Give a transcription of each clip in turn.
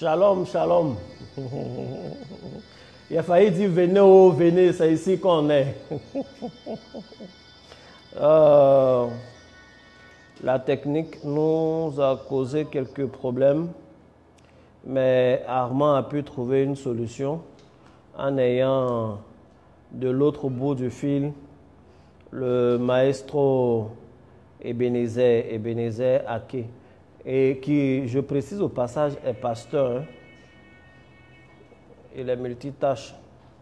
Shalom, shalom. Il a failli dire venez, oh, venez, c'est ici qu'on est. La technique nous a causé quelques problèmes, mais Armand a pu trouver une solution en ayant de l'autre bout du fil le maestro Ebenezer Ake, et qui, je précise au passage, est pasteur. Il est multitâche.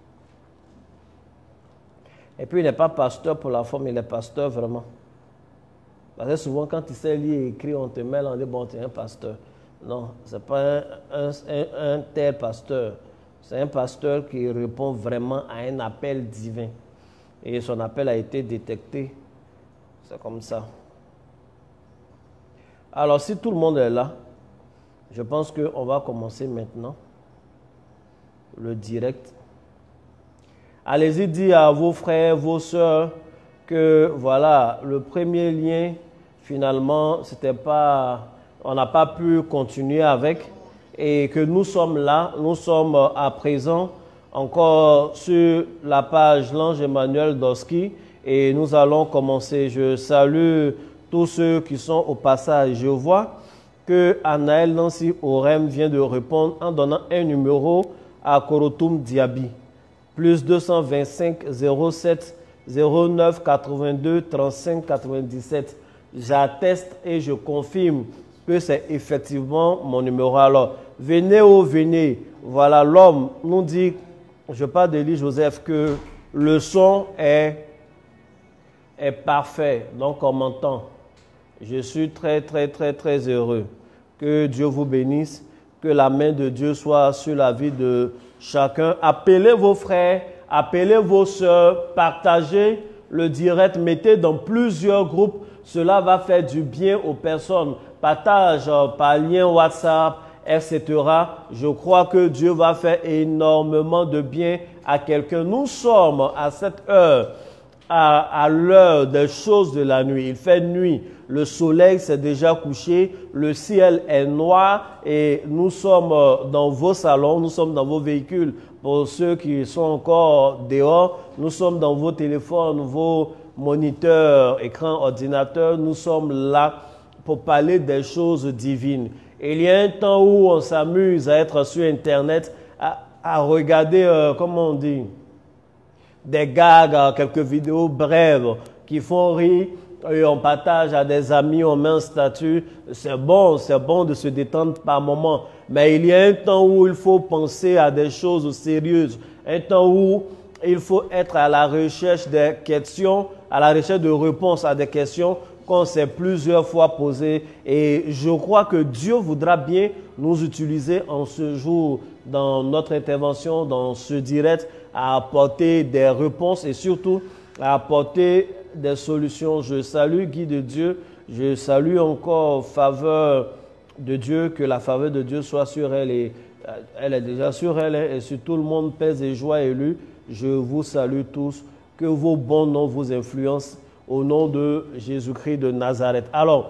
Et puis il n'est pas pasteur pour la forme, il est pasteur vraiment. Parce que souvent quand tu sais lire et écrire, on te mêle, on dit bon, tu es un pasteur. Non, ce n'est pas un tel pasteur. C'est un pasteur qui répond vraiment à un appel divin. Et son appel a été détecté. C'est comme ça. Alors, si tout le monde est là, je pense qu'on va commencer maintenant le direct. Allez-y dire à vos frères, vos sœurs que voilà, le premier lien, finalement, c'était pas, on n'a pas pu continuer avec, et que nous sommes là, nous sommes à présent encore sur la page L'Ange Emmanuel Doski, et nous allons commencer. Je salue tous ceux qui sont au passage. Je vois que Anaël Nancy Orem vient de répondre en donnant un numéro à Korotoum Diaby. Plus 225 07 09 82 35 97. J'atteste et je confirme que c'est effectivement mon numéro. Alors, venez ou venez. Voilà, l'homme nous dit, je parle d'Élie Joseph, que le son est parfait. Donc, on m'entend. Je suis très, très, très, très heureux. Que Dieu vous bénisse. Que la main de Dieu soit sur la vie de chacun. Appelez vos frères, appelez vos sœurs, partagez le direct, mettez dans plusieurs groupes. Cela va faire du bien aux personnes. Partage par lien WhatsApp, etc. Je crois que Dieu va faire énormément de bien à quelqu'un. Nous sommes à cette heure, à l'heure des choses de la nuit. Il fait nuit. Le soleil s'est déjà couché, le ciel est noir et nous sommes dans vos salons, nous sommes dans vos véhicules. Pour ceux qui sont encore dehors, nous sommes dans vos téléphones, vos moniteurs, écrans, ordinateurs. Nous sommes là pour parler des choses divines. Et il y a un temps où on s'amuse à être sur Internet, à regarder, comment on dit, des gags, quelques vidéos brèves qui font rire. Et on partage à des amis, on met un statut. C'est bon de se détendre par moment. Mais il y a un temps où il faut penser à des choses sérieuses. Un temps où il faut être à la recherche des questions, à la recherche de réponses à des questions qu'on s'est plusieurs fois posées. Et je crois que Dieu voudra bien nous utiliser en ce jour, dans notre intervention, dans ce direct, à apporter des réponses et surtout à apporter des solutions. Je salue Guy de Dieu, je salue encore Faveur de Dieu, que la faveur de Dieu soit sur elle, et elle est déjà sur elle et sur tout le monde, paix et joie élue. Je vous salue tous, que vos bons noms vous influencent au nom de Jésus-Christ de Nazareth. Alors,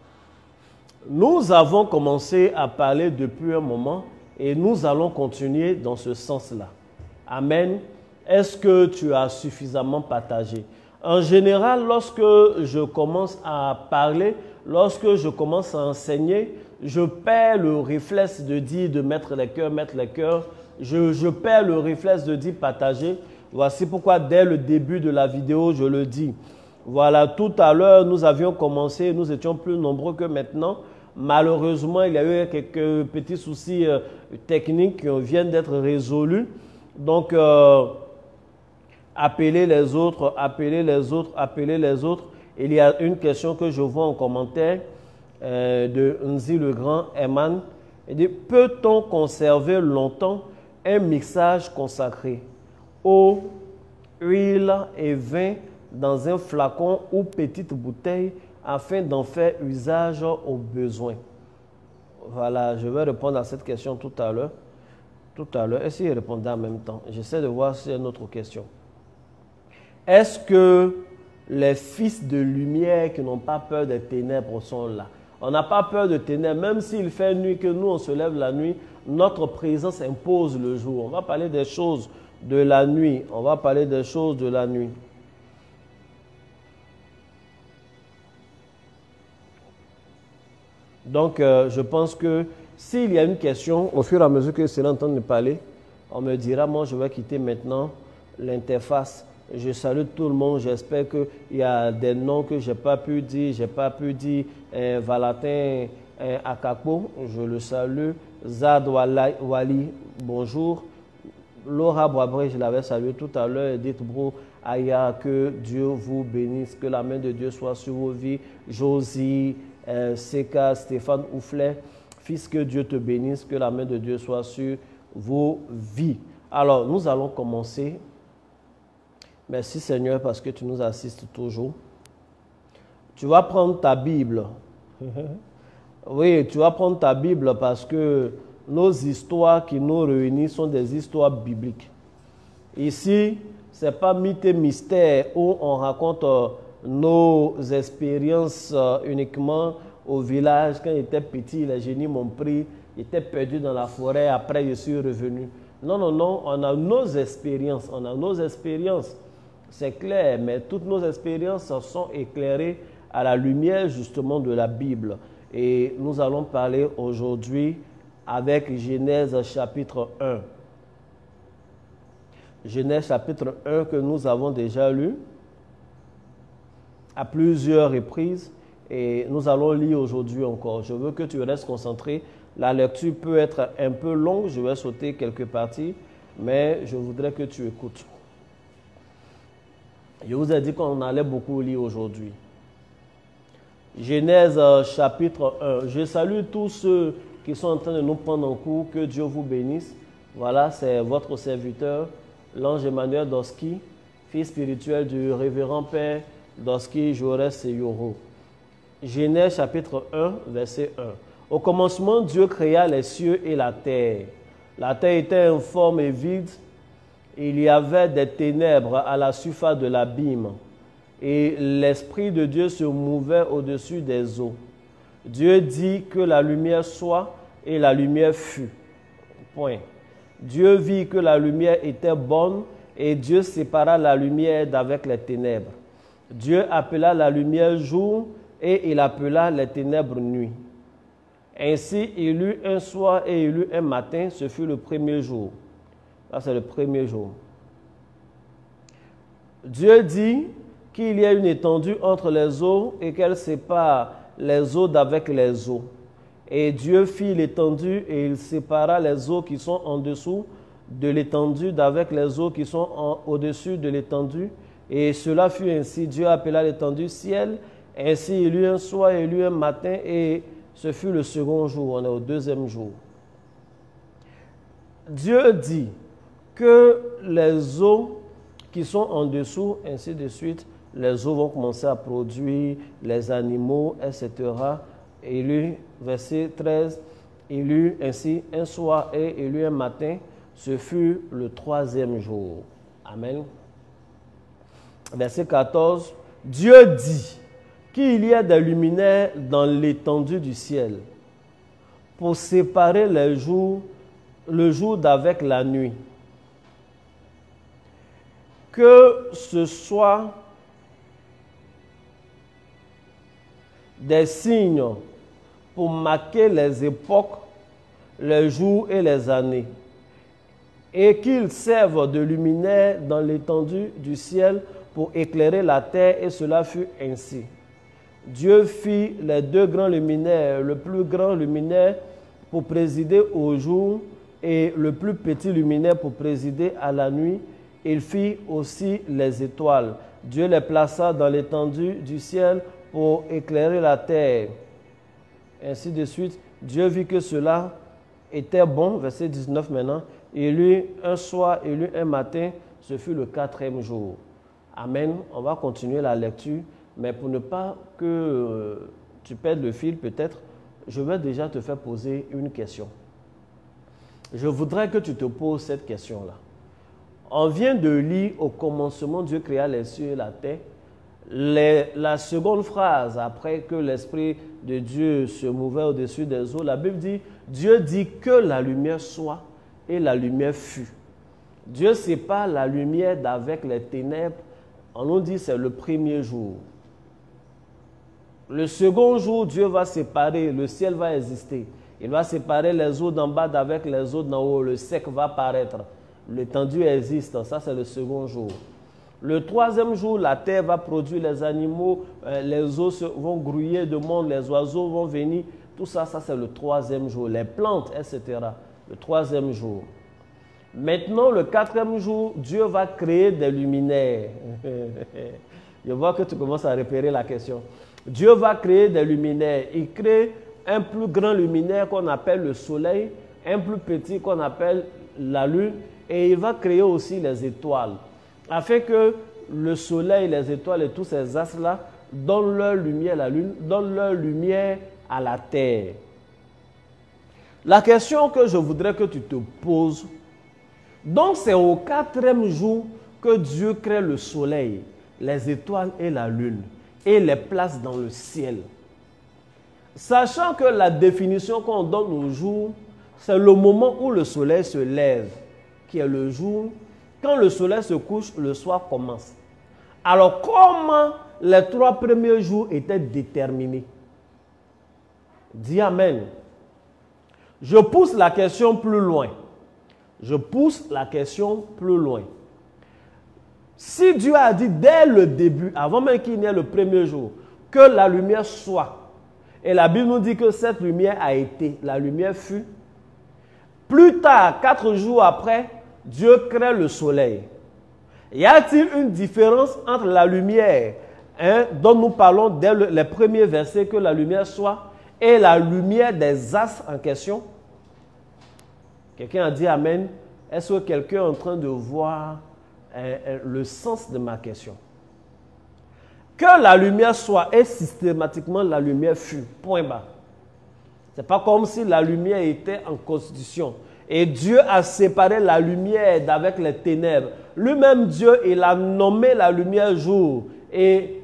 nous avons commencé à parler depuis un moment et nous allons continuer dans ce sens-là. Amen. Est-ce que tu as suffisamment partagé? En général, lorsque je commence à parler, lorsque je commence à enseigner, je perds le réflexe de dire de mettre les cœurs. Je perds le réflexe de dire partager. Voici pourquoi dès le début de la vidéo, je le dis. Voilà, tout à l'heure, nous avions commencé, nous étions plus nombreux que maintenant. Malheureusement, il y a eu quelques petits soucis techniques qui viennent d'être résolus. Donc, appelez les autres, appelez les autres, appelez les autres. Il y a une question que je vois en commentaire de Nzi le Grand, Eman. Il dit, peut-on conserver longtemps un mixage consacré, eau, huile et vin dans un flacon ou petite bouteille afin d'en faire usage au besoin? Voilà, je vais répondre à cette question tout à l'heure. Est-ce qu'il répondait en même temps? J'essaie de voir si y a une autre question. Est-ce que les fils de lumière qui n'ont pas peur des ténèbres sont là? On n'a pas peur de ténèbres, même s'il fait nuit, que nous on se lève la nuit, notre présence impose le jour. On va parler des choses de la nuit. On va parler des choses de la nuit. Donc, je pense que s'il y a une question, au fur et à mesure que cela entend de parler, on me dira, moi, je vais quitter maintenant l'interface. Je salue tout le monde. J'espère qu'il y a des noms que je n'ai pas pu dire. Je n'ai pas pu dire Valatin Akakpo, je le salue. Zad Wali, bonjour. Laura Boabré, je l'avais salué tout à l'heure. Edith Bro, Aya, que Dieu vous bénisse, que la main de Dieu soit sur vos vies. Josie, Seka, Stéphane Ouflet, fils, que Dieu te bénisse, que la main de Dieu soit sur vos vies. Alors, nous allons commencer. Merci Seigneur parce que tu nous assistes toujours. Tu vas prendre ta Bible. Oui, tu vas prendre ta Bible parce que nos histoires qui nous réunissent sont des histoires bibliques. Ici, ce n'est pas mythe et mystère où on raconte nos expériences uniquement au village. Quand j'étais petit, les génies m'ont pris, j'étais perdu dans la forêt, après je suis revenu. Non, non, non, on a nos expériences, on a nos expériences. C'est clair, mais toutes nos expériences sont éclairées à la lumière justement de la Bible. Et nous allons parler aujourd'hui avec Genèse chapitre 1. Genèse chapitre 1 que nous avons déjà lu à plusieurs reprises et nous allons lire aujourd'hui encore. Je veux que tu restes concentré. La lecture peut être un peu longue, je vais sauter quelques parties, mais je voudrais que tu écoutes. Je vous ai dit qu'on allait beaucoup lire aujourd'hui. Genèse chapitre 1. Je salue tous ceux qui sont en train de nous prendre en cours. Que Dieu vous bénisse. Voilà, c'est votre serviteur, l'ange Emmanuel Doski, fils spirituel du révérend Père Doski Jaurès Seyoro. Genèse chapitre 1, verset 1. Au commencement, Dieu créa les cieux et la terre. La terre était informe et vide. Il y avait des ténèbres à la surface de l'abîme, et l'Esprit de Dieu se mouvait au-dessus des eaux. Dieu dit que la lumière soit, et la lumière fut. Point. Dieu vit que la lumière était bonne, et Dieu sépara la lumière d'avec les ténèbres. Dieu appela la lumière jour, et il appela les ténèbres nuit. Ainsi, il eut un soir et il eut un matin, ce fut le premier jour. Là, c'est le premier jour. Dieu dit qu'il y a une étendue entre les eaux et qu'elle sépare les eaux d'avec les eaux. Et Dieu fit l'étendue et il sépara les eaux qui sont en dessous de l'étendue d'avec les eaux qui sont au-dessus de l'étendue. Et cela fut ainsi. Dieu appela l'étendue ciel. Ainsi, il y eut un soir et il y eut un matin et ce fut le second jour. On est au deuxième jour. Dieu dit que les eaux qui sont en dessous, ainsi de suite, les eaux vont commencer à produire les animaux, etc. Et il eut, verset 13, il eut ainsi un soir et il eut un matin, ce fut le troisième jour. Amen. Verset 14, Dieu dit qu'il y a des luminaires dans l'étendue du ciel pour séparer le jour d'avec la nuit. Que ce soit des signes pour marquer les époques, les jours et les années, et qu'ils servent de luminaire dans l'étendue du ciel pour éclairer la terre, et cela fut ainsi. Dieu fit les deux grands luminaires, le plus grand luminaire pour présider au jour et le plus petit luminaire pour présider à la nuit. Il fit aussi les étoiles. Dieu les plaça dans l'étendue du ciel pour éclairer la terre. Ainsi de suite, Dieu vit que cela était bon. Verset 19 maintenant. Il eut un soir, il eut un matin. Ce fut le quatrième jour. Amen. On va continuer la lecture. Mais pour ne pas que tu perdes le fil peut-être, je vais déjà te faire poser une question. Je voudrais que tu te poses cette question-là. On vient de lire au commencement, Dieu créa les cieux et la terre. La seconde phrase, après que l'Esprit de Dieu se mouvait au-dessus des eaux, la Bible dit, Dieu dit que la lumière soit et la lumière fut. Dieu sépare la lumière d'avec les ténèbres. On nous dit c'est le premier jour. Le second jour, Dieu va séparer, le ciel va exister. Il va séparer les eaux d'en bas d'avec les eaux d'en haut. Le sec va paraître. L'étendue existe. Ça, c'est le second jour. Le troisième jour, la terre va produire les animaux, les eaux vont grouiller de monde, les oiseaux vont venir. Tout ça, ça c'est le troisième jour. Les plantes, etc. Le troisième jour. Maintenant, le quatrième jour, Dieu va créer des luminaires. Je vois que tu commences à repérer la question. Dieu va créer des luminaires. Il crée un plus grand luminaire qu'on appelle le soleil, un plus petit qu'on appelle la lune, et il va créer aussi les étoiles, afin que le soleil, les étoiles et tous ces astres-là donnent leur lumière à la lune, donnent leur lumière à la terre. La question que je voudrais que tu te poses, donc c'est au quatrième jour que Dieu crée le soleil, les étoiles et la lune, et les place dans le ciel. Sachant que la définition qu'on donne au jour, c'est le moment où le soleil se lève, qui est le jour. Quand le soleil se couche, le soir commence. Alors, comment les 3 premiers jours étaient déterminés? Dis Amen. Je pousse la question plus loin. Je pousse la question plus loin. Si Dieu a dit dès le début, avant même qu'il n'y ait le premier jour, que la lumière soit, et la Bible nous dit que cette lumière a été, la lumière fut, plus tard, 4 jours après, Dieu crée le soleil. Y a-t-il une différence entre la lumière dont nous parlons dès les premiers versets, que la lumière soit, et la lumière des astres en question? Quelqu'un a dit Amen. Est-ce que quelqu'un est en train de voir le sens de ma question? Que la lumière soit et systématiquement la lumière fut. Point bas. Ce n'est pas comme si la lumière était en constitution. Et Dieu a séparé la lumière d'avec les ténèbres. Lui-même, Dieu, il a nommé la lumière jour et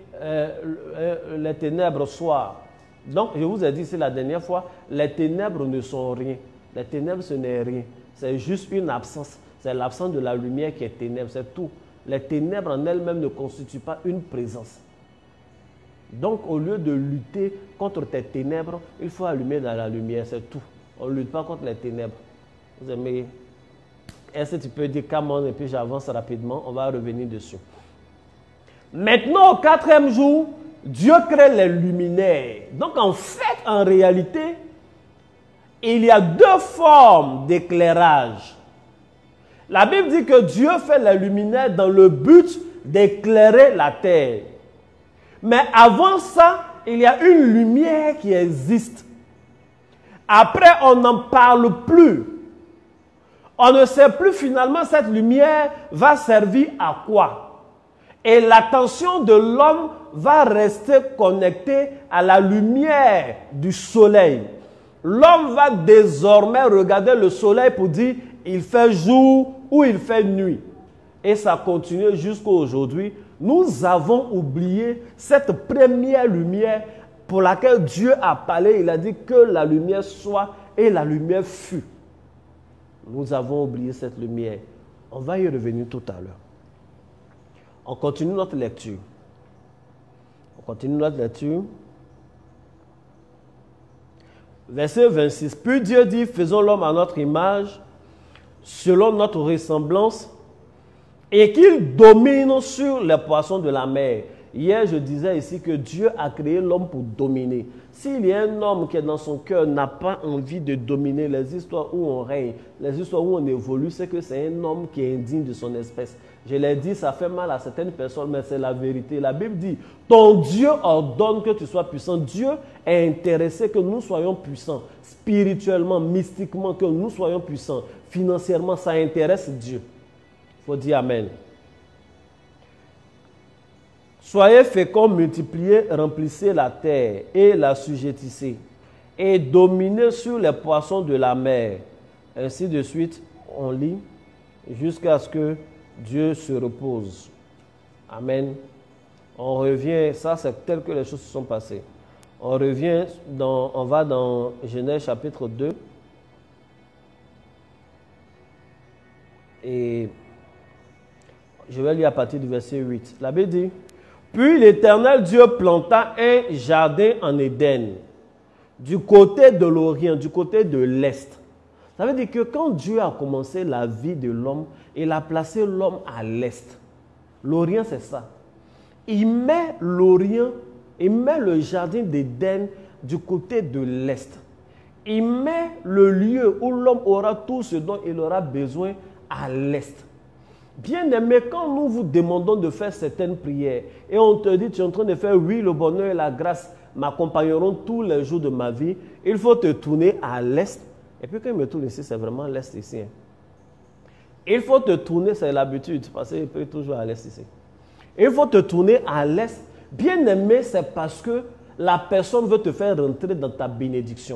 les ténèbres soir. Donc, je vous ai dit ici la dernière fois, les ténèbres ne sont rien. Les ténèbres, ce n'est rien. C'est juste une absence. C'est l'absence de la lumière qui est ténèbres, c'est tout. Les ténèbres en elles-mêmes ne constituent pas une présence. Donc, au lieu de lutter contre tes ténèbres, il faut allumer dans la lumière, c'est tout. On ne lutte pas contre les ténèbres. Vous aimez? Est-ce que tu peux dire come on et puis j'avance rapidement, on va revenir dessus. Maintenant, au 4e jour, Dieu crée les luminaires. Donc, en fait, en réalité, il y a 2 formes d'éclairage. La Bible dit que Dieu fait les luminaires dans le but d'éclairer la terre. Mais avant ça, il y a une lumière qui existe. Après, on n'en parle plus. On ne sait plus finalement cette lumière va servir à quoi. Et l'attention de l'homme va rester connectée à la lumière du soleil. L'homme va désormais regarder le soleil pour dire il fait jour ou il fait nuit. Et ça continue jusqu'à aujourd'hui. Nous avons oublié cette première lumière pour laquelle Dieu a parlé. Il a dit que la lumière soit et la lumière fut. Nous avons oublié cette lumière. On va y revenir tout à l'heure. On continue notre lecture. On continue notre lecture. Verset 26. Puis Dieu dit, faisons l'homme à notre image, selon notre ressemblance, et qu'il domine sur les poissons de la mer. Hier, je disais ici que Dieu a créé l'homme pour dominer. S'il y a un homme qui est dans son cœur n'a pas envie de dominer les histoires où on règne, les histoires où on évolue, c'est que c'est un homme qui est indigne de son espèce. Je l'ai dit, ça fait mal à certaines personnes, mais c'est la vérité. La Bible dit, ton Dieu ordonne que tu sois puissant. Dieu est intéressé que nous soyons puissants, spirituellement, mystiquement, que nous soyons puissants. Financièrement, ça intéresse Dieu. Il faut dire Amen. Soyez féconds, multipliez, remplissez la terre et la sujettissez, et dominez sur les poissons de la mer. Ainsi de suite, on lit jusqu'à ce que Dieu se repose. Amen. On revient, ça c'est tel que les choses se sont passées. On revient, on va dans Genèse chapitre 2. Et je vais lire à partir du verset 8. La Bible dit, « Puis l'Éternel Dieu planta un jardin en Éden, du côté de l'Orient, du côté de l'Est. » Ça veut dire que quand Dieu a commencé la vie de l'homme, il a placé l'homme à l'Est. L'Orient, c'est ça. Il met l'Orient, il met le jardin d'Éden du côté de l'Est. Il met le lieu où l'homme aura tout ce dont il aura besoin à l'Est. Bien-aimé, quand nous vous demandons de faire certaines prières et on te dit, tu es en train de faire, oui, le bonheur et la grâce m'accompagneront tous les jours de ma vie, il faut te tourner à l'Est. Et puis quand il me tourne ici, c'est vraiment l'Est ici. Il faut te tourner, c'est l'habitude, parce qu'il peut toujours à l'Est ici. Il faut te tourner à l'Est. Bien-aimé, c'est parce que la personne veut te faire rentrer dans ta bénédiction.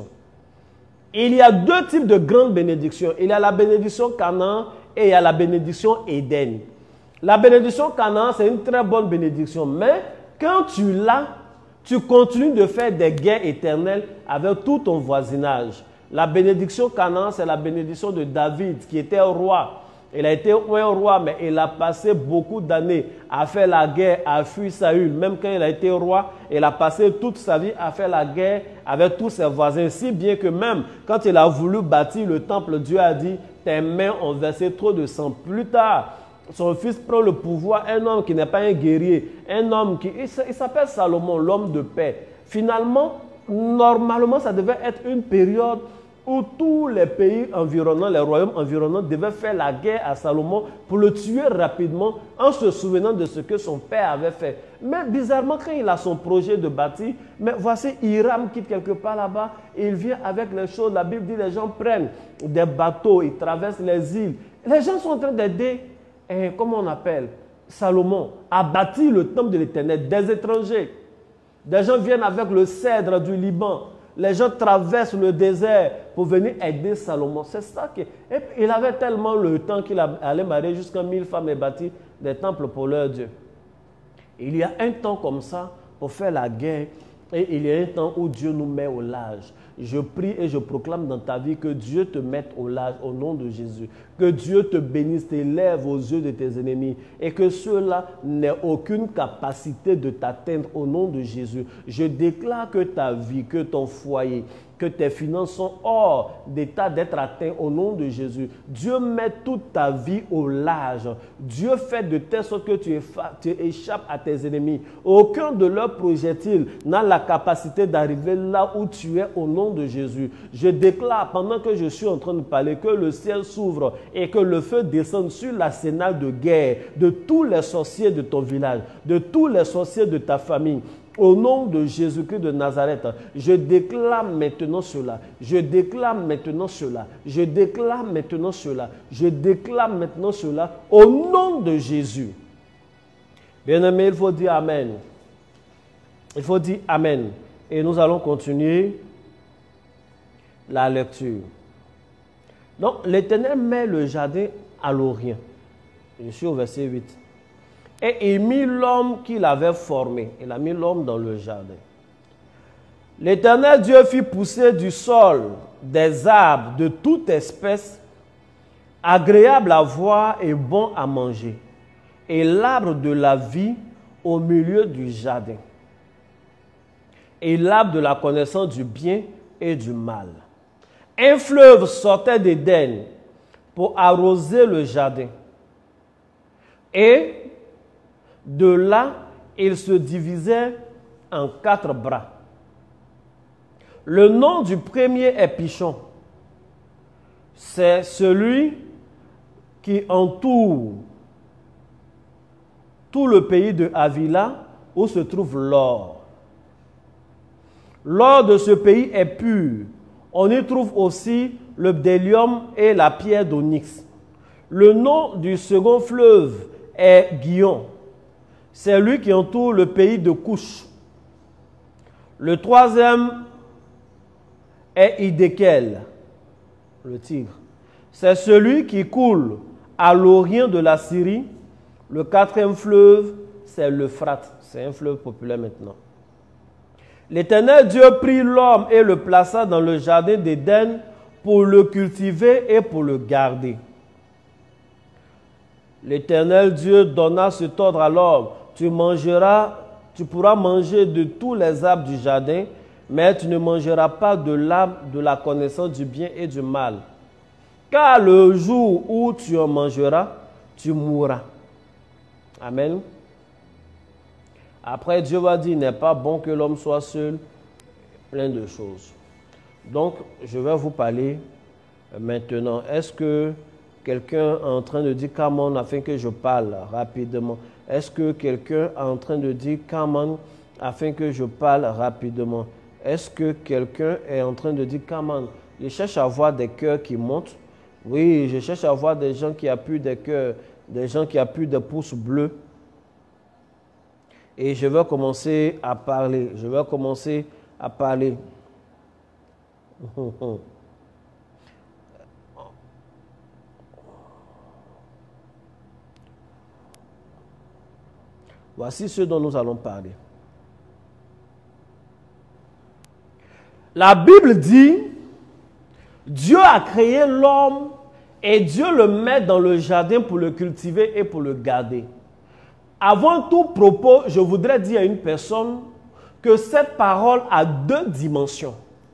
Il y a deux types de grandes bénédictions. Il y a la bénédiction Canaan et il y a la bénédiction Éden. La bénédiction Canaan, c'est une très bonne bénédiction. Mais quand tu l'as, tu continues de faire des guerres éternelles avec tout ton voisinage. La bénédiction Canaan, c'est la bénédiction de David qui était roi. Il a été un roi, mais il a passé beaucoup d'années à faire la guerre, à fuir Saül. Même quand il a été roi, il a passé toute sa vie à faire la guerre avec tous ses voisins. Si bien que même quand il a voulu bâtir le temple, Dieu a dit, tes mains ont versé trop de sang. Plus tard, son fils prend le pouvoir, un homme qui n'est pas un guerrier, un homme qui... Il s'appelle Salomon, l'homme de paix. Finalement, normalement, ça devait être une période où tous les pays environnants, les royaumes environnants devaient faire la guerre à Salomon pour le tuer rapidement en se souvenant de ce que son père avait fait. Mais bizarrement, quand il a son projet de bâtir, mais voici Hiram quitte quelque part là-bas, il vient avec les choses. La Bible dit les gens prennent des bateaux, ils traversent les îles. Les gens sont en train d'aider, comment on appelle, Salomon à bâtir le temple de l'Éternel. Des étrangers, des gens viennent avec le cèdre du Liban. Les gens traversent le désert pour venir aider Salomon. C'est ça que... Et il avait tellement le temps qu'il allait marier jusqu'à 1000 femmes et bâtir des temples pour leur Dieu. Il y a un temps comme ça pour faire la guerre et il y a un temps où Dieu nous met au large. Je prie et je proclame dans ta vie que Dieu te mette au large au nom de Jésus. Que Dieu te bénisse, t'élève aux yeux de tes ennemis et que ceux-là n'aient aucune capacité de t'atteindre au nom de Jésus. Je déclare que ta vie, que ton foyer, que tes finances sont hors d'état d'être atteints au nom de Jésus. Dieu met toute ta vie au large. Dieu fait de telle sorte que tu échappes à tes ennemis. Aucun de leurs projectiles n'a la capacité d'arriver là où tu es au nom de Jésus. Je déclare pendant que je suis en train de parler que le ciel s'ouvre et que le feu descende sur l'arsenal de guerre de tous les sorciers de ton village, de tous les sorciers de ta famille. Au nom de Jésus-Christ de Nazareth, je déclare maintenant cela. Je déclare maintenant cela. Je déclare maintenant cela. Je déclare maintenant cela au nom de Jésus. Bien-aimé, il faut dire Amen. Il faut dire Amen. Et nous allons continuer la lecture. Donc, l'Éternel met le jardin à l'Orient. Je suis au verset 8. Et il mit l'homme qu'il avait formé. Il a mis l'homme dans le jardin. L'Éternel Dieu fit pousser du sol des arbres de toute espèce, agréables à voir et bons à manger, et l'arbre de la vie au milieu du jardin, et l'arbre de la connaissance du bien et du mal. Un fleuve sortait d'Éden pour arroser le jardin. Et de là, il se divisait en 4 bras. Le nom du premier est Pichon. C'est celui qui entoure tout le pays de Havila où se trouve l'or. L'or de ce pays est pur. On y trouve aussi le bdellium et la pierre d'onyx. Le nom du second fleuve est Gihon. C'est lui qui entoure le pays de Couche. Le troisième est Hiddekel, le Tigre. C'est celui qui coule à l'orient de la Syrie. Le quatrième fleuve, c'est l'Euphrate. C'est un fleuve populaire maintenant. L'Éternel Dieu prit l'homme et le plaça dans le jardin d'Éden pour le cultiver et pour le garder. L'Éternel Dieu donna cet ordre à l'homme. Tu pourras manger de tous les arbres du jardin, mais tu ne mangeras pas de l'arbre de la connaissance du bien et du mal. Car le jour où tu en mangeras, tu mourras. Amen. Après, Dieu va dire, il n'est pas bon que l'homme soit seul, plein de choses. Donc, je vais vous parler maintenant. Est-ce que quelqu'un est en train de dire come on afin que je parle rapidement? Est-ce que quelqu'un est en train de dire come on afin que je parle rapidement? Est-ce que quelqu'un est en train de dire come on? Je cherche à voir des cœurs qui montent. Oui, je cherche à voir des gens qui appuient des cœurs, des gens qui appuient des pouces bleus. Et je vais commencer à parler. Je vais commencer à parler. Voici ce dont nous allons parler. La Bible dit, Dieu a créé l'homme et Dieu le met dans le jardin pour le cultiver et pour le garder. Avant tout propos, je voudrais dire à une personne que cette parole a deux dimensions.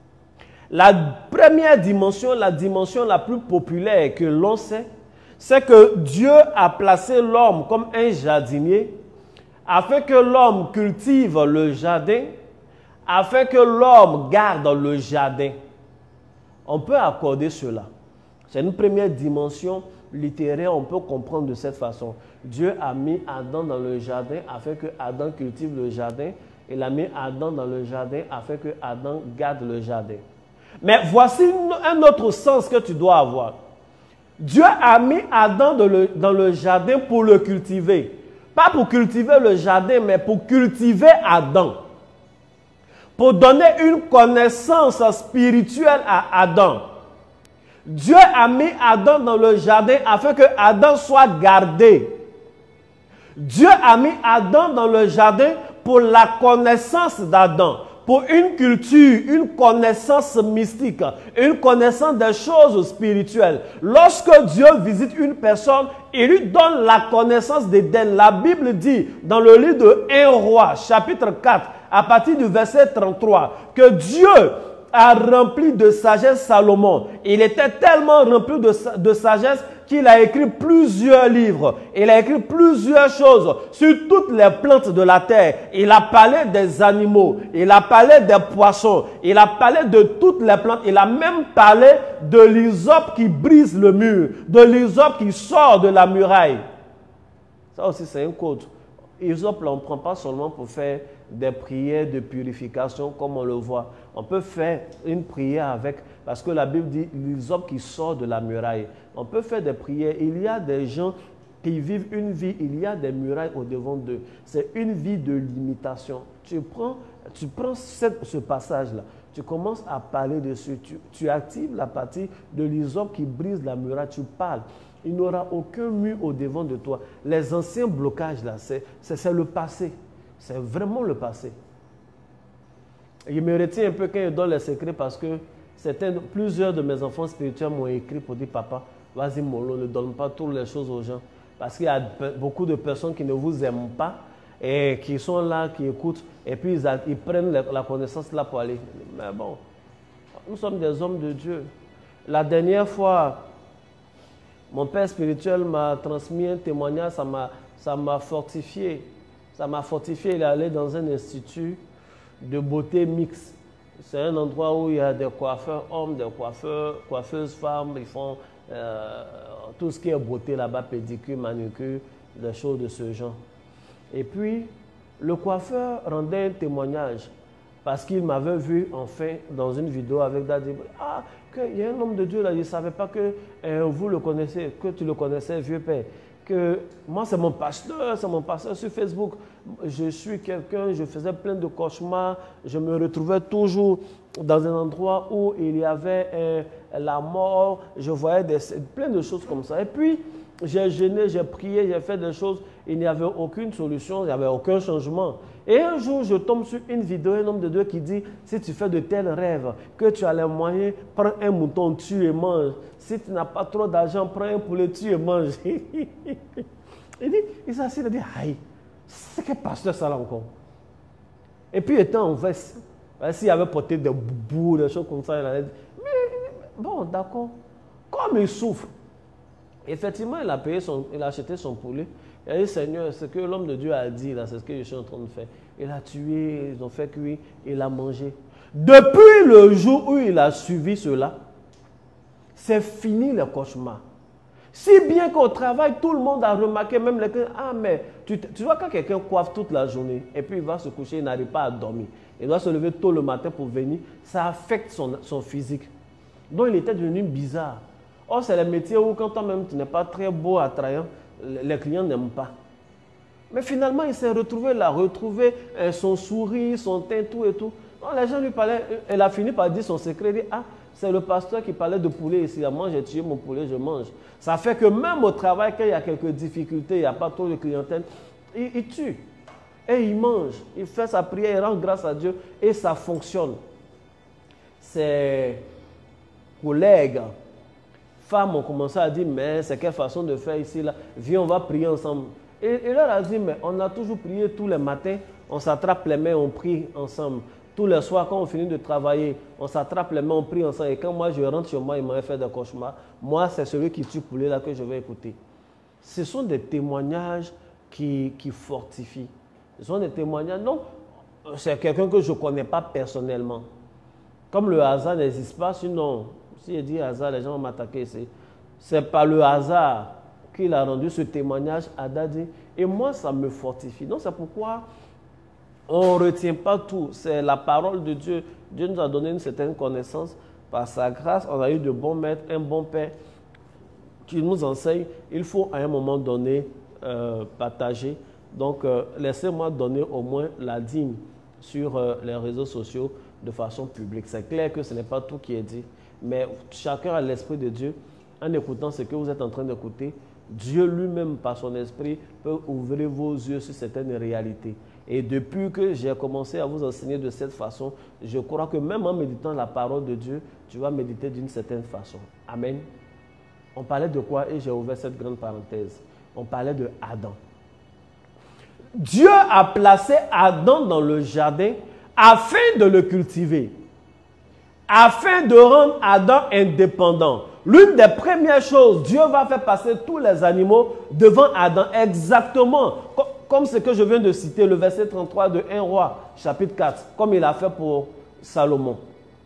La première dimension, la dimension la plus populaire que l'on sait, c'est que Dieu a placé l'homme comme un jardinier afin que l'homme cultive le jardin, afin que l'homme garde le jardin. On peut accorder cela. C'est une première dimension littéraire, on peut comprendre de cette façon. Dieu a mis Adam dans le jardin afin que Adam cultive le jardin. Il a mis Adam dans le jardin afin que Adam garde le jardin. Mais voici un autre sens que tu dois avoir. Dieu a mis Adam dans le jardin pour le cultiver. Pas pour cultiver le jardin, mais pour cultiver Adam. Pour donner une connaissance spirituelle à Adam. Dieu a mis Adam dans le jardin afin que Adam soit gardé. Dieu a mis Adam dans le jardin pour la connaissance d'Adam, pour une culture, une connaissance mystique, une connaissance des choses spirituelles. Lorsque Dieu visite une personne, il lui donne la connaissance d'Éden. La Bible dit dans le livre de 1 Roi, chapitre 4, à partir du verset 33, que Dieu a rempli de sagesse Salomon. Il était tellement rempli de sagesse qu'il a écrit plusieurs livres. Il a écrit plusieurs choses sur toutes les plantes de la terre. Il a parlé des animaux. Il a parlé des poissons. Il a parlé de toutes les plantes. Il a même parlé de l'hysope qui brise le mur. De l'hysope qui sort de la muraille. Ça aussi, c'est un code. L'hysope, on ne prend pas seulement pour faire des prières de purification comme on le voit. On peut faire une prière avec, parce que la Bible dit l'hysope qui sort de la muraille. On peut faire des prières. Il y a des gens qui vivent une vie, il y a des murailles au-devant d'eux. C'est une vie de limitation. Tu prends ce passage-là, tu commences à parler dessus, tu actives la partie de l'hysope qui brise la muraille, tu parles. Il n'y aura aucun mur au-devant de toi. Les anciens blocages, là, c'est le passé. C'est vraiment le passé. Je me retiens un peu quand je donne les secrets parce que plusieurs de mes enfants spirituels m'ont écrit pour dire « Papa, vas-y mollo, ne donne pas toutes les choses aux gens. » Parce qu'il y a beaucoup de personnes qui ne vous aiment pas et qui sont là, qui écoutent, et puis ils prennent la connaissance là pour aller. Mais bon, nous sommes des hommes de Dieu. La dernière fois, mon père spirituel m'a transmis un témoignage, ça m'a fortifié. Ça m'a fortifié, il est allé dans un institut de beauté mixte. C'est un endroit où il y a des coiffeurs hommes, des coiffeuses femmes, ils font tout ce qui est beauté là-bas, pédicure, manucure, des choses de ce genre. Et puis, le coiffeur rendait un témoignage parce qu'il m'avait vu enfin dans une vidéo avec Daddy. Ah, il y a un homme de Dieu là, je ne savais pas que vous le connaissez, que tu le connaissais, vieux père. Que moi, c'est mon pasteur sur Facebook. Je suis quelqu'un, je faisais plein de cauchemars. Je me retrouvais toujours dans un endroit où il y avait la mort. Je voyais plein de choses comme ça. Et puis, j'ai jeûné, j'ai prié, j'ai fait des choses. Il n'y avait aucune solution, il n'y avait aucun changement. Et un jour, je tombe sur une vidéo, un homme de Dieu qui dit, si tu fais de tels rêves, que tu as les moyens, prends un mouton, tue et mange. Si tu n'as pas trop d'argent, prends un poulet, tue et mange. Il s'assit, il dit, aïe, c'est quel pasteur ça là encore? Et puis, étant en fait, s'il avait porté des boubous, des choses comme ça, il allait dire, mais bon, d'accord. Comme il souffre, effectivement, il a acheté son poulet. Il a dit, Seigneur, ce que l'homme de Dieu a dit, là, c'est ce que je suis en train de faire. Il a tué, ils ont fait cuire, il a mangé. Depuis le jour où il a suivi cela, c'est fini le cauchemar. Si bien qu'au travail, tout le monde a remarqué, même les clients, ah mais tu vois quand quelqu'un coiffe toute la journée et puis il va se coucher, il n'arrive pas à dormir. Il doit se lever tôt le matin pour venir, ça affecte son physique. Donc il était devenu bizarre. Or c'est le métier où quand toi-même tu n'es pas très beau, attrayant, les clients n'aiment pas. Mais finalement il s'est retrouvé là, son sourire, son teint, tout et tout. Donc, les gens lui parlaient, elle a fini par dire son secret, il dit, ah, c'est le pasteur qui parlait de poulet ici. Moi, j'ai tué mon poulet, je mange. Ça fait que même au travail, quand il y a quelques difficultés, il n'y a pas trop de clientèle, il tue. Et il mange. Il fait sa prière, il rend grâce à Dieu et ça fonctionne. Ses collègues, femmes ont commencé à dire, mais c'est quelle façon de faire ici, là? Viens, on va prier ensemble. Et il leur a dit, mais on a toujours prié tous les matins, on s'attrape les mains, on prie ensemble. Tous les soirs, quand on finit de travailler, on s'attrape les mains, on prie ensemble. Et quand moi, je rentre chez moi, il m'a fait des cauchemars. Moi, c'est celui qui tue poulet là que je vais écouter. Ce sont des témoignages qui fortifient. Ce sont des témoignages. Non, c'est quelqu'un que je ne connais pas personnellement. Comme le hasard n'existe pas, sinon, si je dis hasard, les gens vont m'attaquer. C'est par le hasard qu'il a rendu ce témoignage à Dadi. Et moi, ça me fortifie. Donc, c'est pourquoi on ne retient pas tout. C'est la parole de Dieu. Dieu nous a donné une certaine connaissance. Par sa grâce, on a eu de bons maîtres, un bon père qui nous enseigne. Il faut à un moment donné partager. Donc, laissez-moi donner au moins la dîme sur les réseaux sociaux de façon publique. C'est clair que ce n'est pas tout qui est dit, mais chacun a l'esprit de Dieu. En écoutant ce que vous êtes en train d'écouter, Dieu lui-même, par son esprit, peut ouvrir vos yeux sur certaines réalités. Et depuis que j'ai commencé à vous enseigner de cette façon, je crois que même en méditant la parole de Dieu, tu vas méditer d'une certaine façon. Amen. On parlait de quoi? Et j'ai ouvert cette grande parenthèse. On parlait de Adam. Dieu a placé Adam dans le jardin afin de le cultiver, afin de rendre Adam indépendant. L'une des premières choses, Dieu va faire passer tous les animaux devant Adam, exactement comme ce que je viens de citer, le verset 33 de 1 Roi, chapitre 4, comme il a fait pour Salomon.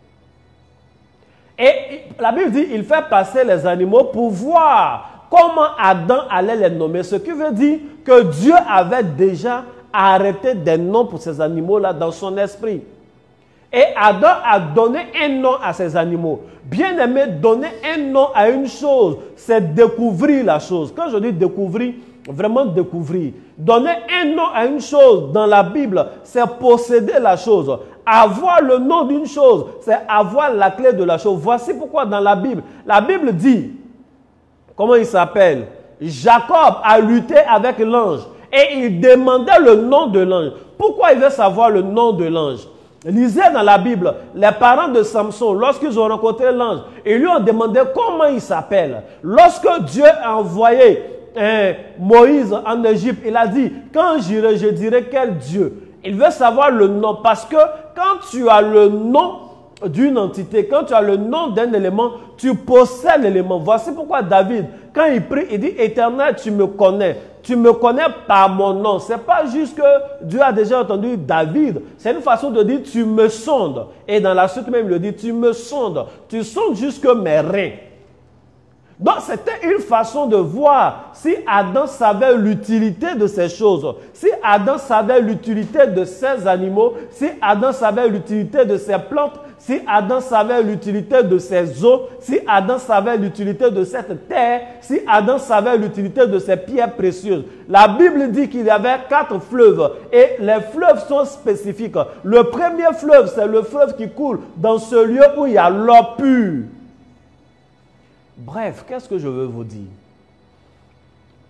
Et la Bible dit, il fait passer les animaux pour voir comment Adam allait les nommer. Ce qui veut dire que Dieu avait déjà arrêté des noms pour ces animaux-là dans son esprit. Et Adam a donné un nom à ces animaux. Bien aimé, donner un nom à une chose, c'est découvrir la chose. Quand je dis découvrir, vraiment découvrir. Donner un nom à une chose dans la Bible, c'est posséder la chose. Avoir le nom d'une chose, c'est avoir la clé de la chose. Voici pourquoi dans la Bible dit, comment il s'appelle? Jacob a lutté avec l'ange et il demandait le nom de l'ange. Pourquoi il veut savoir le nom de l'ange? Lisez dans la Bible, les parents de Samson, lorsqu'ils ont rencontré l'ange, ils lui ont demandé comment il s'appelle. Lorsque Dieu a envoyé Moïse en Égypte, il a dit, quand j'irai, je dirai quel Dieu. Il veut savoir le nom parce que quand tu as le nom d'une entité, quand tu as le nom d'un élément, tu possèdes l'élément. Voici pourquoi David, quand il prie, il dit, Éternel, tu me connais. Tu me connais par mon nom. Ce n'est pas juste que Dieu a déjà entendu David. C'est une façon de dire, tu me sondes. Et dans la suite même, il le dit, tu me sondes. Tu sondes jusque mes reins. Donc, c'était une façon de voir si Adam savait l'utilité de ces choses, si Adam savait l'utilité de ces animaux, si Adam savait l'utilité de ces plantes, si Adam savait l'utilité de ces eaux, si Adam savait l'utilité de cette terre, si Adam savait l'utilité de ces pierres précieuses. La Bible dit qu'il y avait 4 fleuves et les fleuves sont spécifiques. Le premier fleuve, c'est le fleuve qui coule dans ce lieu où il y a l'eau pure. Bref, qu'est-ce que je veux vous dire?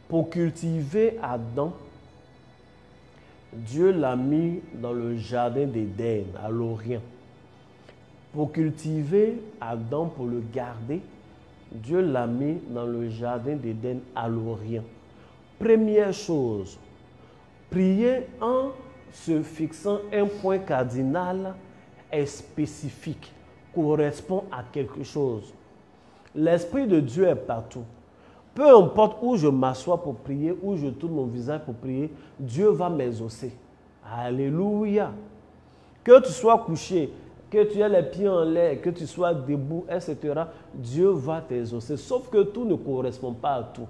Pour cultiver Adam, Dieu l'a mis dans le jardin d'Éden, à l'Orient. Pour cultiver Adam, pour le garder, Dieu l'a mis dans le jardin d'Éden, à l'Orient. Première chose, prier en se fixant un point cardinal est spécifique, correspond à quelque chose. L'Esprit de Dieu est partout. Peu importe où je m'assois pour prier, où je tourne mon visage pour prier, Dieu va m'exaucer. Alléluia. Que tu sois couché, que tu aies les pieds en l'air, que tu sois debout, etc., Dieu va t'exaucer. Sauf que tout ne correspond pas à tout.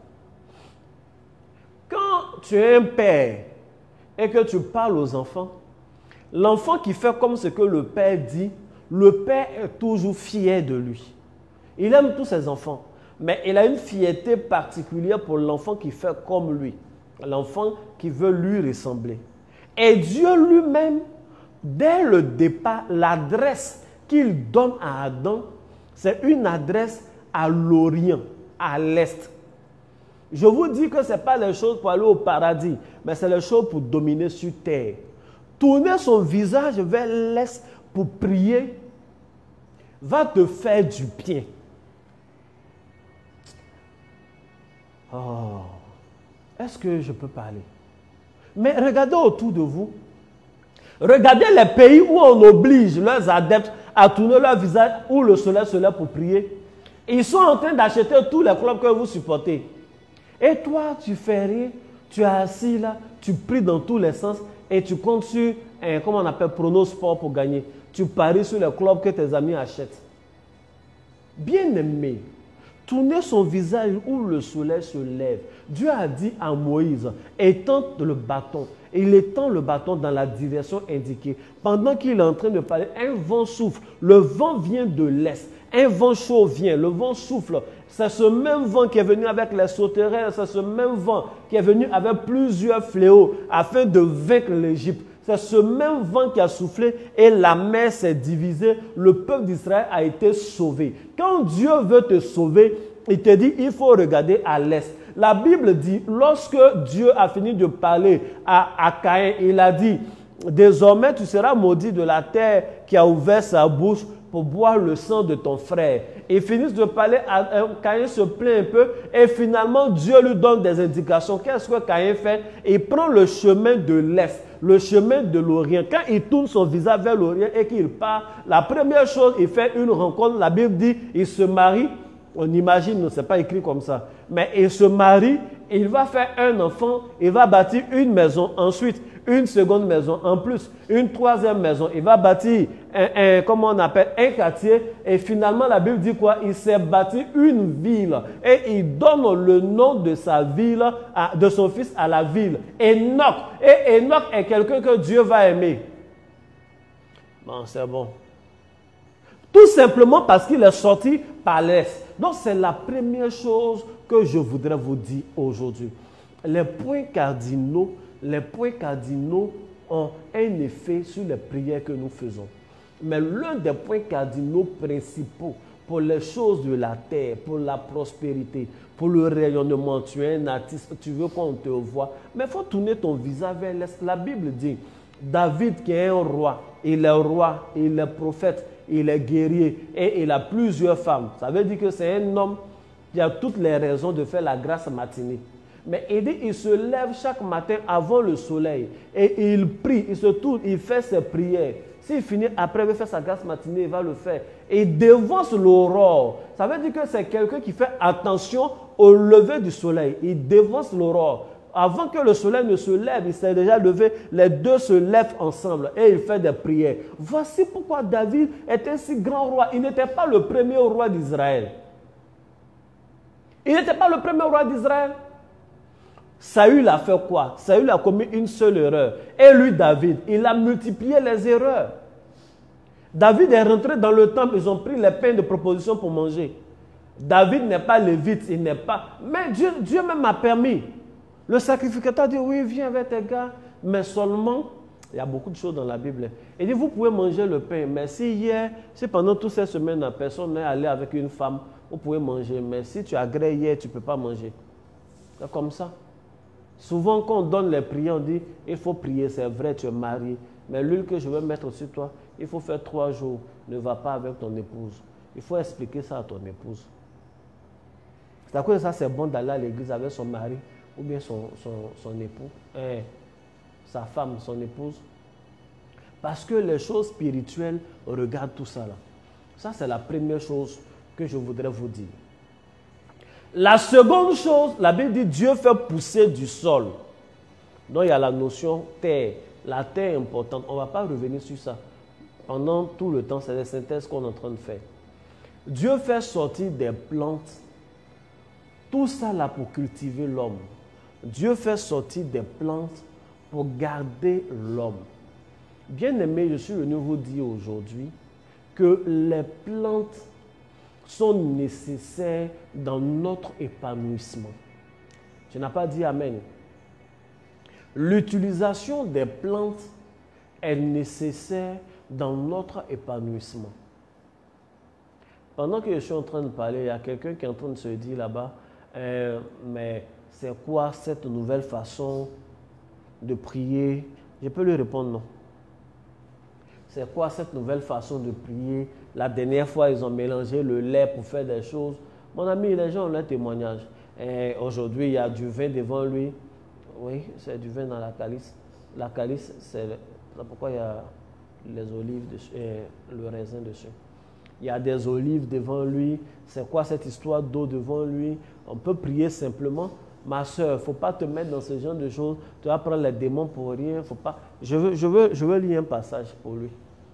Quand tu es un père et que tu parles aux enfants, l'enfant qui fait comme ce que le père dit, le père est toujours fier de lui. Il aime tous ses enfants, mais il a une fierté particulière pour l'enfant qui fait comme lui, l'enfant qui veut lui ressembler. Et Dieu lui-même, dès le départ, l'adresse qu'il donne à Adam, c'est une adresse à l'Orient, à l'Est. Je vous dis que ce n'est pas les choses pour aller au paradis, mais c'est les choses pour dominer sur terre. Tourner son visage vers l'Est pour prier va te faire du bien. Oh, est-ce que je peux parler? Mais regardez autour de vous. Regardez les pays où on oblige leurs adeptes à tourner leur visage où le soleil se lève pour prier. Ils sont en train d'acheter tous les clubs que vous supportez. Et toi, tu fais rien, tu es assis là, tu pries dans tous les sens et tu comptes sur, comment on appelle, Pronosport pour gagner. Tu paries sur les clubs que tes amis achètent. Bien-aimé, tournez son visage où le soleil se lève. Dieu a dit à Moïse, étends le bâton. Il étend le bâton dans la direction indiquée. Pendant qu'il est en train de parler, un vent souffle. Le vent vient de l'est. Un vent chaud vient, le vent souffle. C'est ce même vent qui est venu avec les sauterelles, c'est ce même vent qui est venu avec plusieurs fléaux afin de vaincre l'Égypte. C'est ce même vent qui a soufflé et la mer s'est divisée. Le peuple d'Israël a été sauvé. Quand Dieu veut te sauver, il te dit, il faut regarder à l'est. La Bible dit, lorsque Dieu a fini de parler à Caïn, il a dit, désormais tu seras maudit de la terre qui a ouvert sa bouche pour boire le sang de ton frère. Ils finissent de parler, Caïn se plaint un peu et finalement Dieu lui donne des indications. Qu'est-ce que Caïn fait? Il prend le chemin de l'Est, le chemin de l'Orient. Quand il tourne son visage vers l'Orient et qu'il part, la première chose, il fait une rencontre. La Bible dit, il se marie. On imagine, ce n'est pas écrit comme ça. Mais il se marie, il va faire un enfant, il va bâtir une maison. Ensuite, une seconde maison en plus, une troisième maison. Il va bâtir comment on appelle, un quartier. Et finalement, la Bible dit quoi? Il s'est bâti une ville. Et il donne le nom de sa ville, de son fils à la ville. Enoch. Et Enoch est quelqu'un que Dieu va aimer. Bon, c'est bon. Tout simplement parce qu'il est sorti par l'Est. Donc, c'est la première chose que je voudrais vous dire aujourd'hui. Les points cardinaux ont un effet sur les prières que nous faisons. Mais l'un des points cardinaux principaux pour les choses de la terre, pour la prospérité, pour le rayonnement, tu es un artiste, tu veux qu'on te voit, mais il faut tourner ton visage vers l'Est. La Bible dit, David qui est un roi, il est prophète, il est guerrier et il a plusieurs femmes. Ça veut dire que c'est un homme qui a toutes les raisons de faire la grâce matinée. Mais il dit, il se lève chaque matin avant le soleil et il prie, il se tourne, il fait ses prières. S'il finit après, il veut faire sa grâce matinée, il va le faire. Et il devance l'aurore. Ça veut dire que c'est quelqu'un qui fait attention au lever du soleil. Il devance l'aurore. Avant que le soleil ne se lève, il s'est déjà levé, les deux se lèvent ensemble et il fait des prières. Voici pourquoi David est un si grand roi. Il n'était pas le premier roi d'Israël. Il n'était pas le premier roi d'Israël. Saül a fait quoi? Saül a commis une seule erreur. Et lui, David, il a multiplié les erreurs. David est rentré dans le temple, ils ont pris les pains de proposition pour manger. David n'est pas lévite, il n'est pas... Mais Dieu même a permis. Le sacrificateur dit, oui, viens avec tes gars, mais seulement, il y a beaucoup de choses dans la Bible. Il dit, vous pouvez manger le pain, mais si pendant toutes ces semaines, personne n'est allé avec une femme, vous pouvez manger, mais si tu agrées hier, tu ne peux pas manger. C'est comme ça. Souvent, quand on donne les prières, on dit, il faut prier, c'est vrai, tu es marié. Mais l'huile que je vais mettre sur toi, il faut faire 3 jours. Ne va pas avec ton épouse. Il faut expliquer ça à ton épouse. C'est à cause de ça, c'est bon d'aller à l'église avec son mari ou bien son époux, sa femme, son épouse. Parce que les choses spirituelles regardent tout ça là. Ça, c'est la première chose que je voudrais vous dire. La seconde chose, la Bible dit Dieu fait pousser du sol. Donc il y a la notion terre. La terre est importante. On ne va pas revenir sur ça. Pendant tout le temps, c'est des synthèses qu'on est en train de faire. Dieu fait sortir des plantes. Tout ça là pour cultiver l'homme. Dieu fait sortir des plantes pour garder l'homme. Bien-aimé, je suis venu vous dire aujourd'hui que les plantes sont nécessaires dans notre épanouissement. Tu n'as pas dit Amen. L'utilisation des plantes est nécessaire dans notre épanouissement. Pendant que je suis en train de parler, il y a quelqu'un qui est en train de se dire là-bas, mais c'est quoi cette nouvelle façon de prier? Je peux lui répondre non. C'est quoi cette nouvelle façon de prier? La dernière fois, ils ont mélangé le lait pour faire des choses. Mon ami, les gens ont leur témoignage. Aujourd'hui, il y a du vin devant lui. Oui, c'est du vin dans la calice. La calice, c'est pourquoi il y a les olives dessus, le raisin dessus. Il y a des olives devant lui. C'est quoi cette histoire d'eau devant lui? On peut prier simplement. Ma soeur, il ne faut pas te mettre dans ce genre de choses. Tu vas prendre les démons pour rien. Faut pas. Je veux lire un passage pour lui.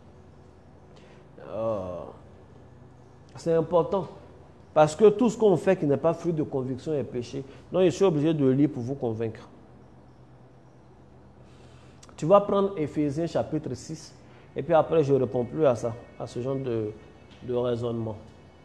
C'est important. Parce que tout ce qu'on fait qui n'est pas fruit de conviction est péché. Donc, je suis obligé de le lire pour vous convaincre. Tu vas prendre Éphésiens chapitre 6. Et puis après, je ne réponds plus à ça, à ce genre de raisonnement.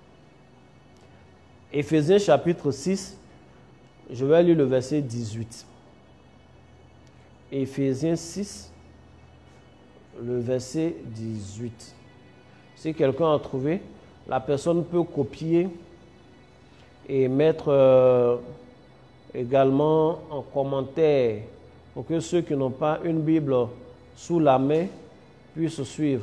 Éphésiens chapitre 6, je vais lire le verset 18. Éphésiens 6, le verset 18. Si quelqu'un a trouvé, la personne peut copier et mettre également en commentaire pour que ceux qui n'ont pas une Bible sous la main puissent suivre.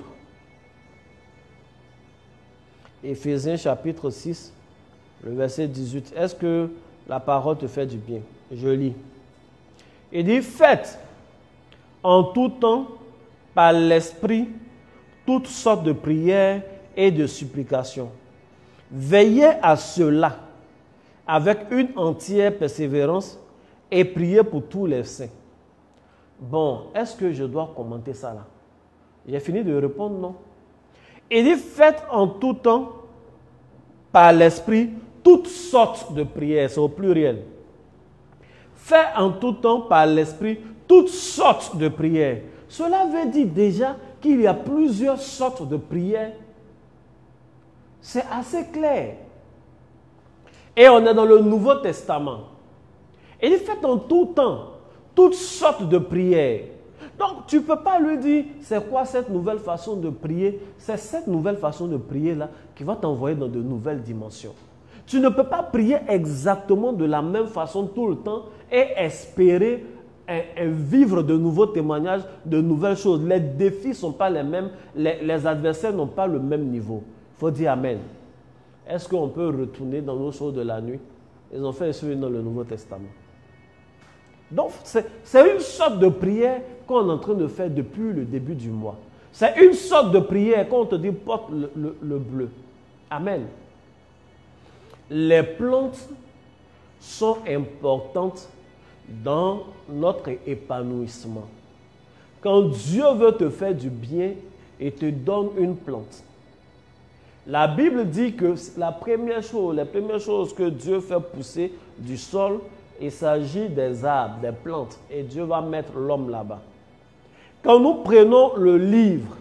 Éphésiens chapitre 6, le verset 18. Est-ce que la parole te fait du bien? Je lis. Il dit, faites en tout temps par l'Esprit toutes sortes de prières et de supplications. Veillez à cela avec une entière persévérance et priez pour tous les saints. Bon, est-ce que je dois commenter ça là? J'ai fini de répondre, non. Il dit, faites en tout temps par l'Esprit toutes sortes de prières, c'est au pluriel. Faites en tout temps par l'Esprit toutes sortes de prières. Cela veut dire déjà qu'il y a plusieurs sortes de prières. C'est assez clair. Et on est dans le Nouveau Testament. Il dit, faites en tout temps toutes sortes de prières. Donc, tu ne peux pas lui dire, c'est quoi cette nouvelle façon de prier? C'est cette nouvelle façon de prier-là qui va t'envoyer dans de nouvelles dimensions. Tu ne peux pas prier exactement de la même façon tout le temps et espérer vivre de nouveaux témoignages, de nouvelles choses. Les défis ne sont pas les mêmes, les adversaires n'ont pas le même niveau. Il faut dire Amen. Est-ce qu'on peut retourner dans nos choses de la nuit? Ils ont fait celui dans le Nouveau Testament. Donc, c'est une sorte de prière qu'on est en train de faire depuis le début du mois. C'est une sorte de prière quand on te dit porte le bleu. Amen. Les plantes sont importantes dans notre épanouissement. Quand Dieu veut te faire du bien, il te donne une plante. La Bible dit que les premières choses que Dieu fait pousser du sol, il s'agit des arbres, des plantes. Et Dieu va mettre l'homme là-bas. Quand nous prenons le livre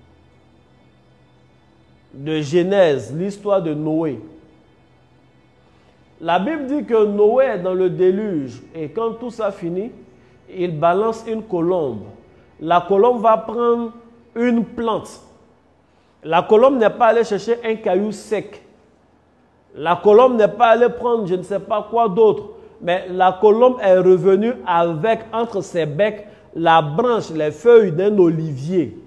de Genèse, l'histoire de Noé, la Bible dit que Noé est dans le déluge. Et quand tout ça finit, il balance une colombe. La colombe va prendre une plante. La colombe n'est pas allée chercher un caillou sec. La colombe n'est pas allée prendre je ne sais pas quoi d'autre. mais la colombe est revenue avec entre ses becs la branche, les feuilles d'un olivier.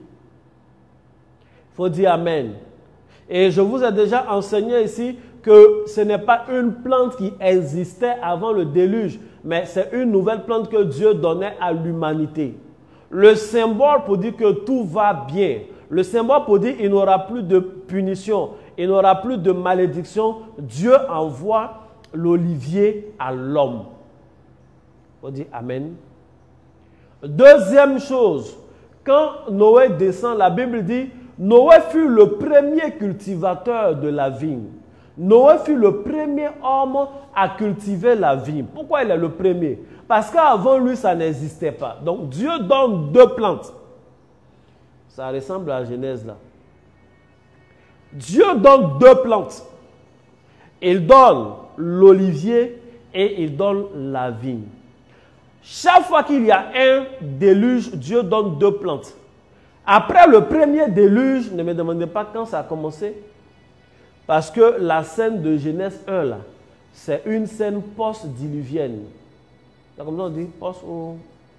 Il faut dire Amen. Et je vous ai déjà enseigné ici que ce n'est pas une plante qui existait avant le déluge, mais c'est une nouvelle plante que Dieu donnait à l'humanité. Le symbole pour dire que tout va bien. Le symbole pour dire qu'il n'y aura plus de punition, il n'y aura plus de malédiction. Dieu envoie l'olivier à l'homme. On dit Amen. Deuxième chose, quand Noé descend, la Bible dit, Noé fut le premier cultivateur de la vigne. Noé fut le premier homme à cultiver la vigne. Pourquoi il est le premier? Parce qu'avant lui, ça n'existait pas. Donc Dieu donne deux plantes. Ça ressemble à la Genèse là. Dieu donne deux plantes. Il donne l'olivier et il donne la vigne. Chaque fois qu'il y a un déluge, Dieu donne deux plantes. Après le premier déluge, ne me demandez pas quand ça a commencé. Parce que la scène de Genèse 1 là, c'est une scène post-diluvienne. Comme ça on dit, post ou...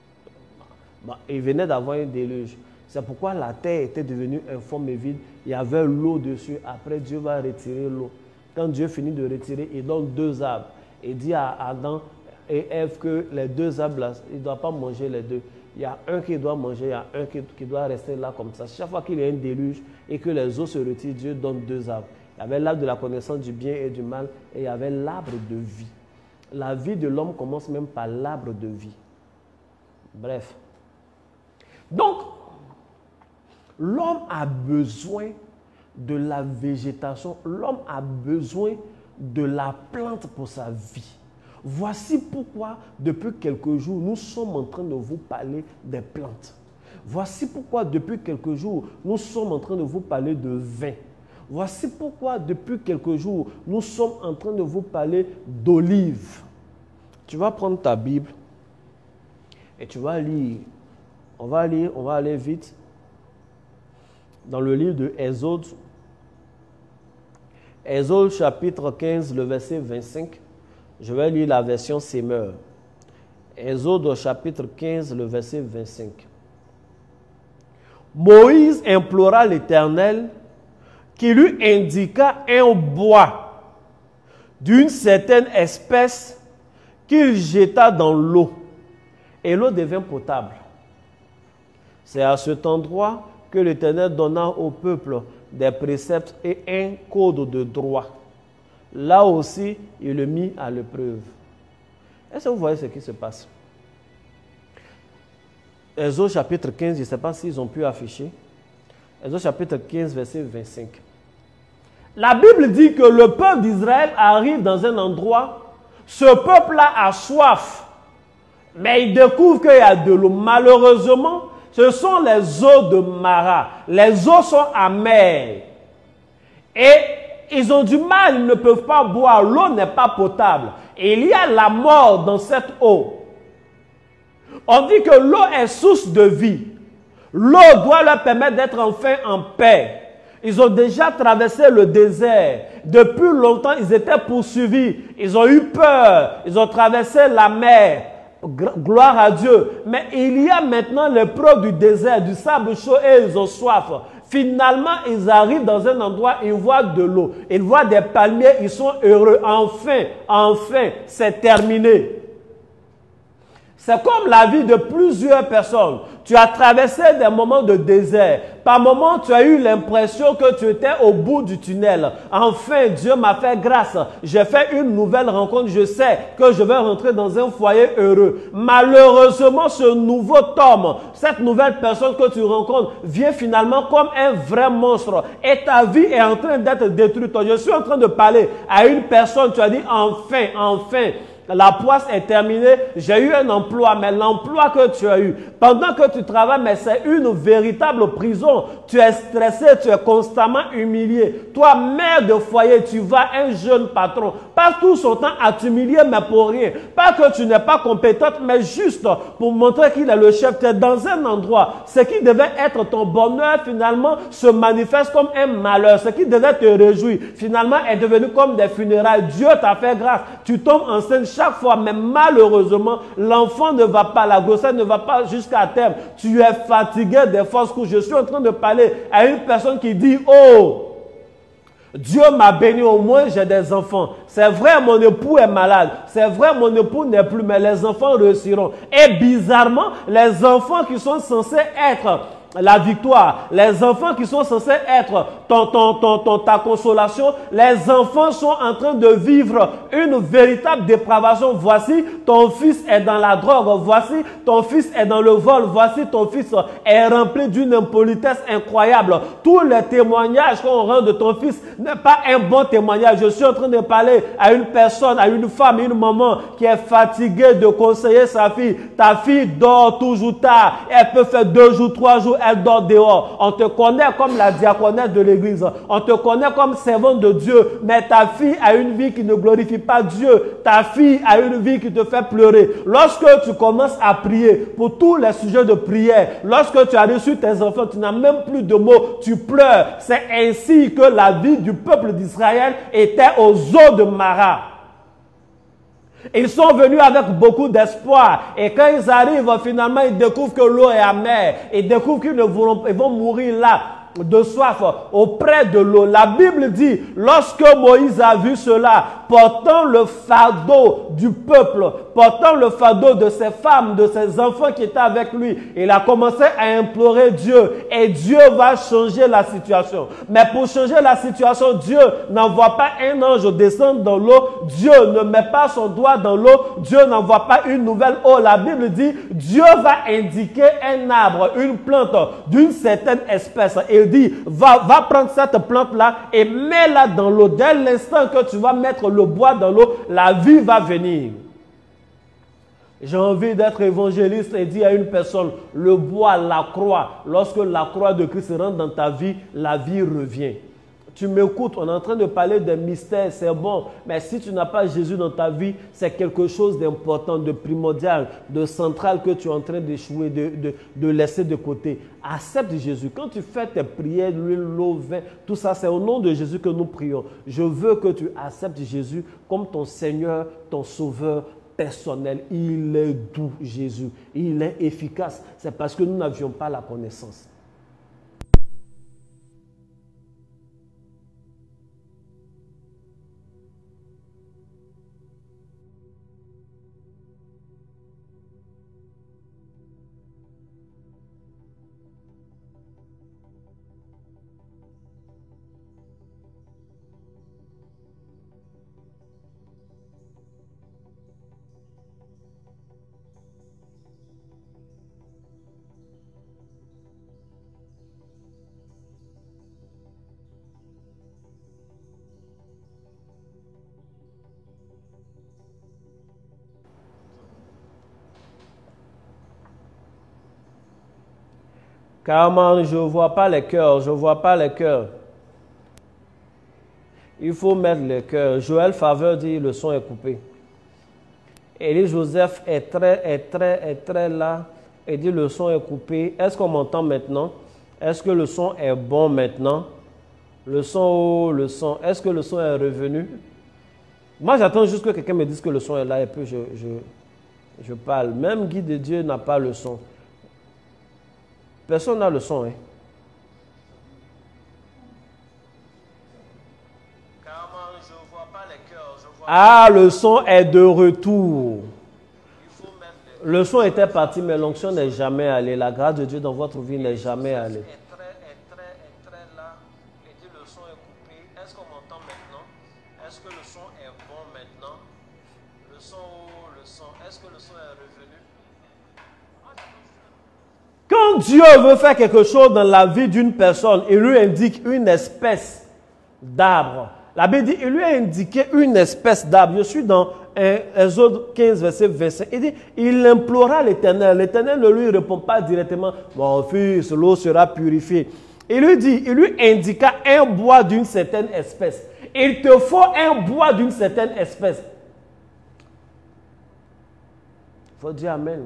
il venait d'avoir un déluge. C'est pourquoi la terre était devenue informe et vide. Il y avait l'eau dessus. Après, Dieu va retirer l'eau. Quand Dieu finit de retirer, il donne deux arbres. Il dit à Adam et Ève que les deux arbres, là, il ne doit pas manger les deux. Il y a un qui doit manger, il y a un qui doit rester là comme ça. Chaque fois qu'il y a un déluge et que les eaux se retirent, Dieu donne deux arbres. Il y avait l'arbre de la connaissance du bien et du mal et il y avait l'arbre de vie. La vie de l'homme commence même par l'arbre de vie. Bref. Donc, l'homme a besoin de la végétation. L'homme a besoin de la plante pour sa vie. Voici pourquoi, depuis quelques jours, nous sommes en train de vous parler des plantes. Voici pourquoi, depuis quelques jours, nous sommes en train de vous parler de vin. Voici pourquoi, depuis quelques jours, nous sommes en train de vous parler d'olives. Tu vas prendre ta Bible et tu vas lire. On va aller vite. Dans le livre de Exode, Exode chapitre 15, le verset 25. Je vais lire la version Semeur. Exode chapitre 15, le verset 25. Moïse implora l'Éternel qui lui indiqua un bois d'une certaine espèce qu'il jeta dans l'eau. Et l'eau devint potable. C'est à cet endroit que l'Éternel donna au peuple des préceptes et un code de droit. Là aussi, il le mit à l'épreuve. Est-ce que vous voyez ce qui se passe? Exode chapitre 15, je ne sais pas s'ils ont pu afficher. Exode chapitre 15, verset 25. La Bible dit que le peuple d'Israël arrive dans un endroit, ce peuple-là a soif, mais il découvre qu'il y a de l'eau. Malheureusement, ce sont les eaux de Mara. Les eaux sont amères. Et ils ont du mal, ils ne peuvent pas boire. L'eau n'est pas potable. Et il y a la mort dans cette eau. On dit que l'eau est source de vie. L'eau doit leur permettre d'être enfin en paix. Ils ont déjà traversé le désert. Depuis longtemps, ils étaient poursuivis. Ils ont eu peur. Ils ont traversé la mer. Gloire à Dieu. Mais il y a maintenant l'épreuve du désert, du sable chaud et ils ont soif. Finalement, ils arrivent dans un endroit, ils voient de l'eau. Ils voient des palmiers, ils sont heureux. Enfin, c'est terminé. C'est comme la vie de plusieurs personnes. Tu as traversé des moments de désert. Par moments, tu as eu l'impression que tu étais au bout du tunnel. Enfin, Dieu m'a fait grâce. J'ai fait une nouvelle rencontre. Je sais que je vais rentrer dans un foyer heureux. Malheureusement, ce nouveau homme, cette nouvelle personne que tu rencontres, vient finalement comme un vrai monstre. Et ta vie est en train d'être détruite. Je suis en train de parler à une personne. Tu as dit, enfin. La poisse est terminée, j'ai eu un emploi, mais l'emploi que tu as eu, pendant que tu travailles, mais c'est une véritable prison. Tu es stressé, tu es constamment humilié. Toi, mère de foyer, tu vas un jeune patron. Pas tout son temps à t'humilier, mais pour rien. Pas que tu n'es pas compétente, mais juste pour montrer qu'il est le chef. Tu es dans un endroit. Ce qui devait être ton bonheur, finalement, se manifeste comme un malheur. Ce qui devait te réjouir, finalement, est devenu comme des funérailles. Dieu t'a fait grâce. Tu tombes enceinte chaque fois, mais malheureusement, l'enfant ne va pas, la grossesse ne va pas jusqu'à terme. Tu es fatigué des fausses couches. Je suis en train de parler à une personne qui dit, oh, Dieu m'a béni, au moins j'ai des enfants. C'est vrai, mon époux est malade. C'est vrai, mon époux n'est plus, mais les enfants réussiront. Et bizarrement, les enfants qui sont censés être la victoire, les enfants qui sont censés être ta consolation, les enfants sont en train de vivre une véritable dépravation. Voici, ton fils est dans la drogue. Voici, ton fils est dans le vol. Voici, ton fils est rempli d'une impolitesse incroyable. Tous les témoignages qu'on rend de ton fils n'est pas un bon témoignage. Je suis en train de parler à une personne, à une femme, une maman qui est fatiguée de conseiller sa fille. Ta fille dort toujours tard. Elle peut faire 2 jours, 3 jours. Elle dort dehors. On te connaît comme la diaconesse de l'église. On te connaît comme servante de Dieu. Mais ta fille a une vie qui ne glorifie pas Dieu. Ta fille a une vie qui te fait pleurer. Lorsque tu commences à prier pour tous les sujets de prière, lorsque tu as reçu tes enfants, tu n'as même plus de mots. Tu pleures. C'est ainsi que la vie du peuple d'Israël était aux eaux de Mara. Ils sont venus avec beaucoup d'espoir. Et quand ils arrivent, finalement, ils découvrent que l'eau est amère. Ils découvrent qu'ils vont mourir là, de soif, auprès de l'eau. La Bible dit, lorsque Moïse a vu cela, portant le fardeau du peuple, portant le fardeau de ses femmes, de ses enfants qui étaient avec lui, il a commencé à implorer Dieu. Et Dieu va changer la situation. Mais pour changer la situation, Dieu n'envoie pas un ange descendre dans l'eau. Dieu ne met pas son doigt dans l'eau. Dieu n'envoie pas une nouvelle eau. La Bible dit, Dieu va indiquer un arbre, une plante d'une certaine espèce. Il dit, va prendre cette plante-là et mets-la dans l'eau. Dès l'instant que tu vas mettre le bois dans l'eau, la vie va venir. J'ai envie d'être évangéliste et dire à une personne, le bois, la croix, lorsque la croix de Christ rentre dans ta vie, la vie revient. Tu m'écoutes, on est en train de parler des mystères, c'est bon. Mais si tu n'as pas Jésus dans ta vie, c'est quelque chose d'important, de primordial, de central que tu es en train d'échouer, de laisser de côté. Accepte Jésus. Quand tu fais tes prières, l'huile, l'eau, vin, tout ça, c'est au nom de Jésus que nous prions. Je veux que tu acceptes Jésus comme ton Seigneur, ton Sauveur personnel. Il est doux, Jésus. Il est efficace. C'est parce que nous n'avions pas la connaissance. Carrément, je ne vois pas les cœurs, je ne vois pas les cœurs. Il faut mettre les cœurs. Joël Faveur dit, le son est coupé. Élie Joseph est très là. Et dit, le son est coupé. Est-ce qu'on m'entend maintenant? Est-ce que le son est bon maintenant? Le son, est-ce que le son est revenu? Moi, j'attends juste que quelqu'un me dise que le son est là et puis je parle. Même Guy de Dieu n'a pas le son. Personne n'a le son. Hein? Je vois pas les cœurs, le son est de retour. Le son était parti, mais l'onction n'est jamais allée. La grâce de Dieu dans votre vie n'est jamais allée. Le son est coupé. Est-ce qu'on m'entend maintenant? Est-ce que le son est bon maintenant? Le son, est-ce que le son est revenu? Quand Dieu veut faire quelque chose dans la vie d'une personne, il lui indique une espèce d'arbre. La Bible dit, il lui a indiqué une espèce d'arbre. Je suis dans Exode 15, verset 25. Il dit, il implora l'Éternel. L'Éternel ne lui répond pas directement, mon fils, l'eau sera purifiée. Il lui indiqua un bois d'une certaine espèce. Il te faut un bois d'une certaine espèce. Il faut dire Amen.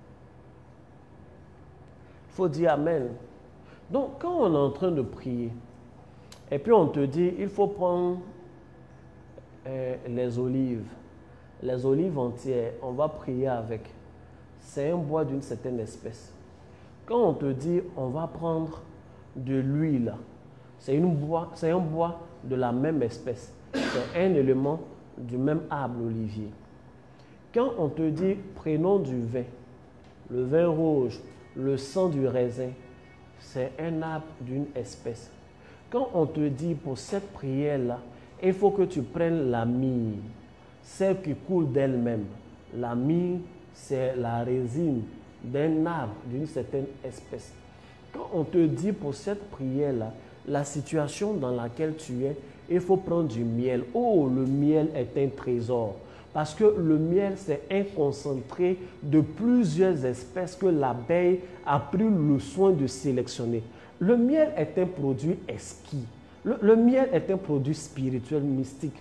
Il faut dire Amen. Donc, quand on est en train de prier, et puis on te dit, il faut prendre les olives entières, on va prier avec. C'est un bois d'une certaine espèce. Quand on te dit, on va prendre de l'huile, c'est un bois de la même espèce. C'est un élément du même arbre olivier. Quand on te dit, prenons du vin, le vin rouge, le sang du raisin, c'est un arbre d'une espèce. Quand on te dit, pour cette prière-là, il faut que tu prennes la myrrhe, celle qui coule d'elle-même. La myrrhe, c'est la résine d'un arbre d'une certaine espèce. Quand on te dit pour cette prière-là, la situation dans laquelle tu es, il faut prendre du miel. Oh, le miel est un trésor. Parce que le miel, c'est un concentré de plusieurs espèces que l'abeille a pris le soin de sélectionner. Le miel est un produit exquis. Le miel est un produit spirituel, mystique.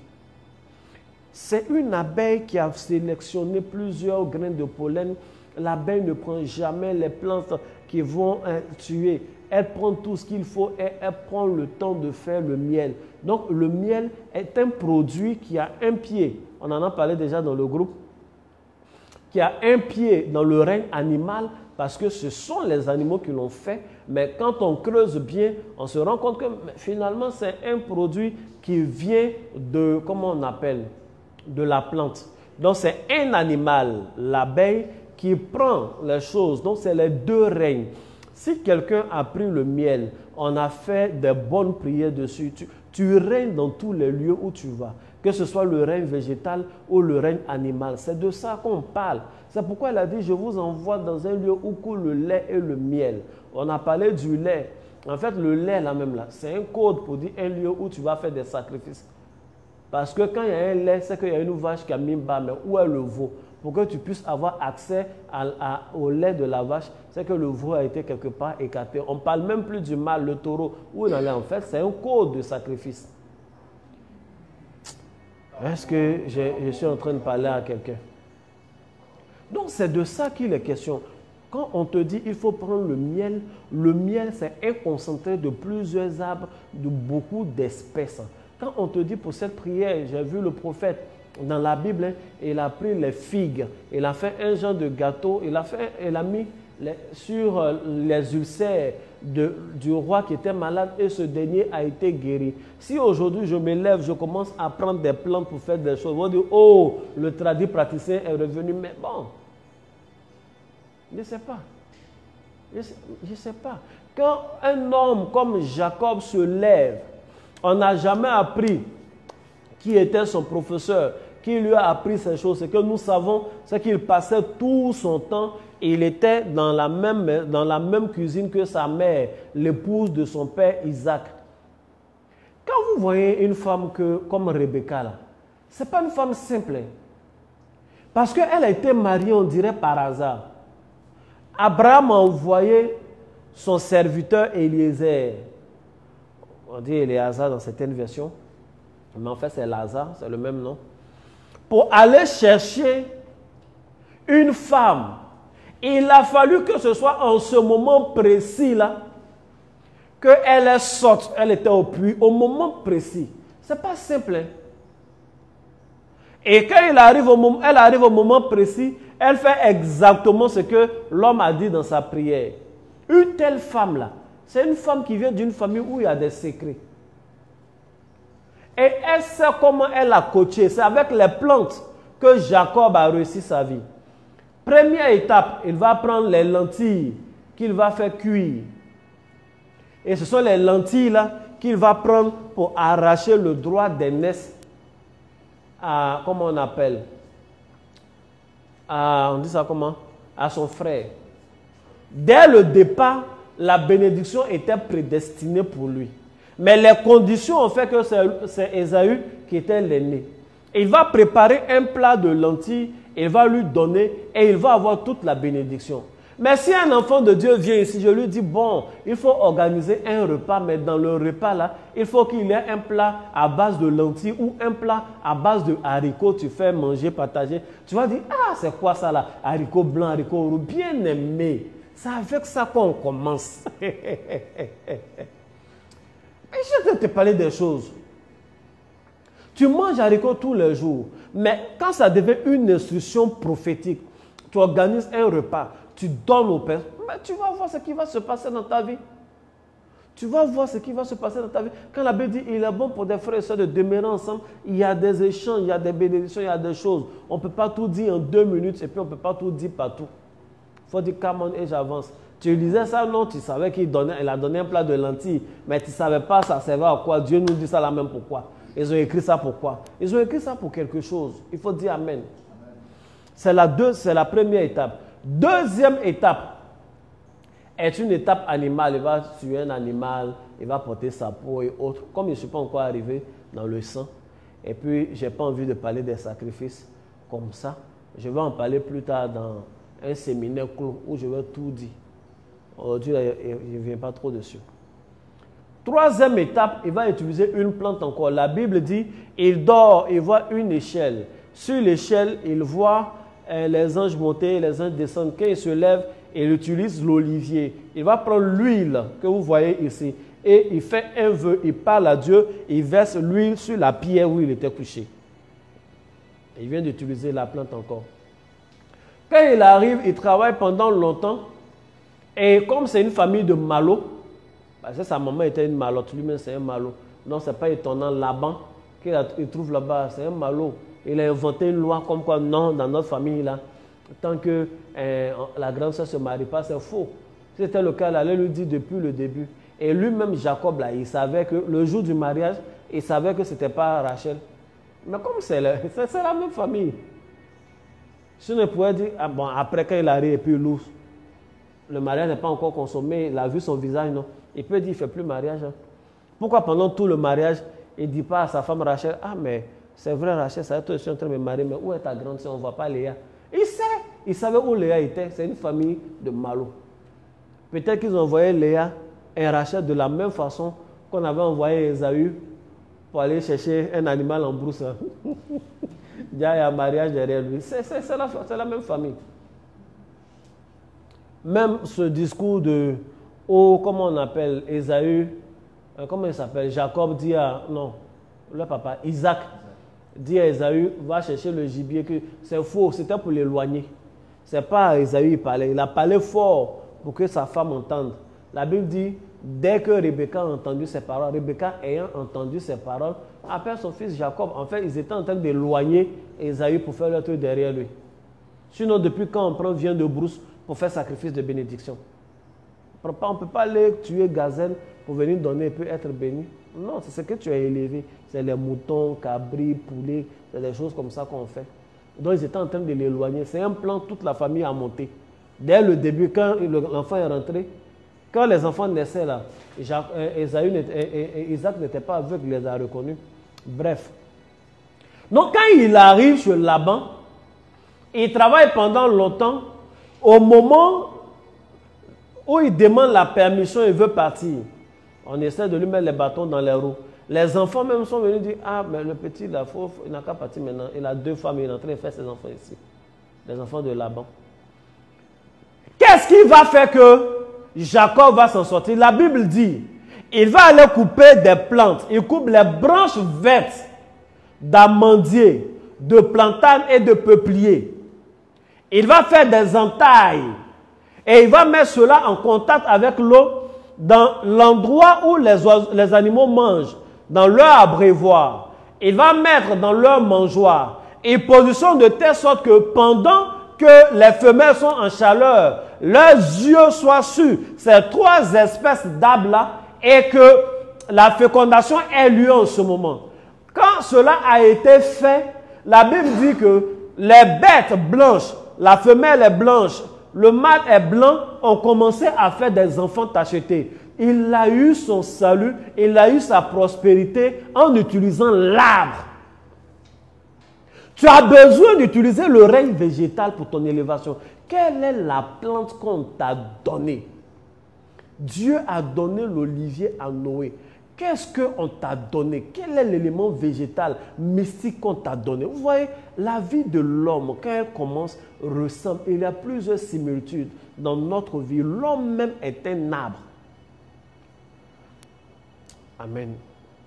C'est une abeille qui a sélectionné plusieurs grains de pollen. L'abeille ne prend jamais les plantes qui vont tuer. Elle prend tout ce qu'il faut et elle prend le temps de faire le miel. Donc le miel est un produit qui a un pied. On en a parlé déjà dans le groupe. Qui a un pied dans le règne animal parce que ce sont les animaux qui l'ont fait. Mais quand on creuse bien, on se rend compte que finalement c'est un produit qui vient de, comment on appelle, de la plante. Donc c'est un animal, l'abeille, qui prend les choses. Donc c'est les deux règnes. Si quelqu'un a pris le miel, on a fait des bonnes prières dessus, tu règnes dans tous les lieux où tu vas. Que ce soit le règne végétal ou le règne animal. C'est de ça qu'on parle. C'est pourquoi elle a dit, je vous envoie dans un lieu où coule le lait et le miel. On a parlé du lait. En fait, le lait, là même, là, c'est un code pour dire un lieu où tu vas faire des sacrifices. Parce que quand il y a un lait, c'est qu'il y a une vache qui a mis bas, mais où est le veau? Pour que tu puisses avoir accès au lait de la vache, c'est que le veau a été quelque part écarté. On ne parle même plus du mâle, le taureau. Où il en est en fait, c'est un code de sacrifice. Est-ce que je suis en train de parler à quelqu'un? Donc c'est de ça qu'il est question. Quand on te dit il faut prendre le miel c'est un concentré de plusieurs arbres, de beaucoup d'espèces. Quand on te dit pour cette prière, j'ai vu le prophète dans la Bible, il a pris les figues, il a fait un genre de gâteau, il a mis sur les ulcères du roi qui était malade et ce dernier a été guéri. Si aujourd'hui je me lève, je commence à prendre des plantes pour faire des choses, on va dire, oh, le tradit praticien est revenu, mais bon, je ne sais pas. Je ne sais pas. Quand un homme comme Jacob se lève, on n'a jamais appris qui était son professeur, qui lui a appris ces choses. Ce que nous savons, c'est qu'il passait tout son temps, il était dans la même cuisine que sa mère, l'épouse de son père Isaac. Quand vous voyez une femme comme Rebecca, ce n'est pas une femme simple. Parce qu'elle a été mariée, on dirait par hasard. Abraham a envoyé son serviteur Eliezer. On dit Éléazar dans certaines versions. Mais en fait, c'est Lazare, c'est le même nom. Pour aller chercher une femme. Il a fallu que ce soit en ce moment précis-là qu'elle sorte. Elle était au puits au moment précis. Ce n'est pas simple. Hein? Et quand elle arrive au moment précis, elle fait exactement ce que l'homme a dit dans sa prière. Une telle femme-là, c'est une femme qui vient d'une famille où il y a des secrets. Et elle sait comment elle a coaché. C'est avec les plantes que Jacob a réussi sa vie. Première étape, il va prendre les lentilles qu'il va faire cuire. Et ce sont les lentilles-là qu'il va prendre pour arracher le droit d'aînesse à, comment on appelle, on dit ça comment? À son frère. Dès le départ, la bénédiction était prédestinée pour lui. Mais les conditions ont fait que c'est Ésaü qui était l'aîné. Il va préparer un plat de lentilles, il va lui donner et il va avoir toute la bénédiction. Mais si un enfant de Dieu vient ici, je lui dis, bon, il faut organiser un repas, mais dans le repas là, il faut qu'il y ait un plat à base de lentilles ou un plat à base de haricots, tu fais manger, partager. Tu vas dire, ah, c'est quoi ça là? Haricots blancs, haricots rouges, bien aimé. C'est avec ça qu'on commence. Et je vais te parler des choses. Tu manges haricots tous les jours, mais quand ça devient une instruction prophétique, tu organises un repas, tu donnes aux personnes, mais tu vas voir ce qui va se passer dans ta vie. Tu vas voir ce qui va se passer dans ta vie. Quand la Bible dit il est bon pour des frères et sœurs de demeurer ensemble, il y a des échanges, il y a des bénédictions, il y a des choses. On ne peut pas tout dire en 2 minutes et puis on ne peut pas tout dire partout. Il faut dire come on et j'avance. Tu lisais ça, non, tu savais qu'il a donné un plat de lentilles, mais tu ne savais pas ça servait à quoi. Dieu nous dit ça là même pourquoi. Ils ont écrit ça pourquoi? Ils ont écrit ça pour quelque chose. Il faut dire amen. C'est la première étape. Deuxième étape est une étape animale. Il va tuer un animal, il va porter sa peau et autres. Comme je ne suis pas encore arrivé dans le sang, et puis je n'ai pas envie de parler des sacrifices comme ça, je vais en parler plus tard dans un séminaire clos où je vais tout dire. Aujourd'hui, je ne viens pas trop dessus. Troisième étape, il va utiliser une plante encore. La Bible dit, il dort, il voit une échelle. Sur l'échelle, il voit les anges monter, les anges descendre. Quand il se lève, il utilise l'olivier. Il va prendre l'huile que vous voyez ici et il fait un vœu, il parle à Dieu, il verse l'huile sur la pierre où il était couché. Il vient d'utiliser la plante encore. Quand il arrive, il travaille pendant longtemps et comme c'est une famille de malots, parce que sa maman était une malotte, lui-même c'est un malot. Non, ce n'est pas étonnant. Laban, qu'il trouve là-bas, c'est un malot. Il a inventé une loi comme quoi, non, dans notre famille, là, tant que la grande sœur ne se marie pas, c'est faux. Si c'était le cas, il allait lui dire depuis le début. Et lui-même, Jacob, là, il savait que le jour du mariage, il savait que ce n'était pas Rachel. Mais comme c'est la même famille. Si on pouvait dire, ah bon, après quand il arrive et puis il loue, le mariage n'est pas encore consommé, il a vu son visage, non. Il peut dire, il ne fait plus mariage. Hein. Pourquoi pendant tout le mariage, il ne dit pas à sa femme Rachel, ah mais c'est vrai Rachel, ça va être je suis en train de me marier, mais où est ta grande soeur, on ne voit pas Léa. Il sait, il savait où Léa était, c'est une famille de malots. Peut-être qu'ils ont envoyé Léa et Rachel de la même façon qu'on avait envoyé Esaü pour aller chercher un animal en brousse. Hein. Il y a un mariage derrière lui. C'est la même famille. Même ce discours de, comment on appelle, Esaü, comment il s'appelle, Jacob dit à, non, le papa, Isaac, dit à Esaü, va chercher le gibier, que c'est faux, c'était pour l'éloigner. Ce n'est pas à Esaü il parlait, il a parlé fort pour que sa femme entende. La Bible dit, dès que Rebecca a entendu ses paroles, Rebecca ayant entendu ses paroles, appelle son fils Jacob. En fait, ils étaient en train d'éloigner Esaü pour faire le truc derrière lui. Sinon, depuis quand on prend viande de brousse pour faire sacrifice de bénédiction? On ne peut pas aller tuer gazelle pour venir donner et puis être béni. Non, c'est ce que tu as élevé. C'est les moutons, cabris, poulets, c'est des choses comme ça qu'on fait. Donc, ils étaient en train de l'éloigner. C'est un plan, toute la famille a monté. Dès le début, quand l'enfant est rentré, quand les enfants naissaient là, Isaac n'était pas aveugle, il les a reconnus. Bref. Donc, quand il arrive chez Laban, il travaille pendant longtemps. Au moment où il demande la permission, il veut partir. On essaie de lui mettre les bâtons dans les roues. Les enfants même sont venus dire, ah, mais le petit, là, il n'a qu'à partir maintenant. Il a 2 femmes, il est en train de faire ses enfants ici. Les enfants de Laban. Qu'est-ce qui va faire que Jacob va s'en sortir? La Bible dit, il va aller couper des plantes. Il coupe les branches vertes d'amandier, de platane et de peuplier. Il va faire des entailles et il va mettre cela en contact avec l'eau dans l'endroit où les animaux mangent, dans leur abreuvoir. Il va mettre dans leur mangeoire. Il positionne de telle sorte que pendant que les femelles sont en chaleur, leurs yeux soient sur ces 3 espèces d'arbres-là et que la fécondation ait lieu en ce moment. Quand cela a été fait, la Bible dit que les bêtes blanches, la femelle est blanche, le mâle est blanc, ont commencé à faire des enfants tachetés. Il a eu son salut, il a eu sa prospérité en utilisant l'arbre. Tu as besoin d'utiliser le règne végétal pour ton élévation. Quelle est la plante qu'on t'a donnée? Dieu a donné l'olivier à Noé. Qu'est-ce qu'on t'a donné? Quel est l'élément végétal, mystique qu'on t'a donné? Vous voyez, la vie de l'homme, quand elle commence, ressemble. Il y a plusieurs similitudes dans notre vie. L'homme même est un arbre. Amen.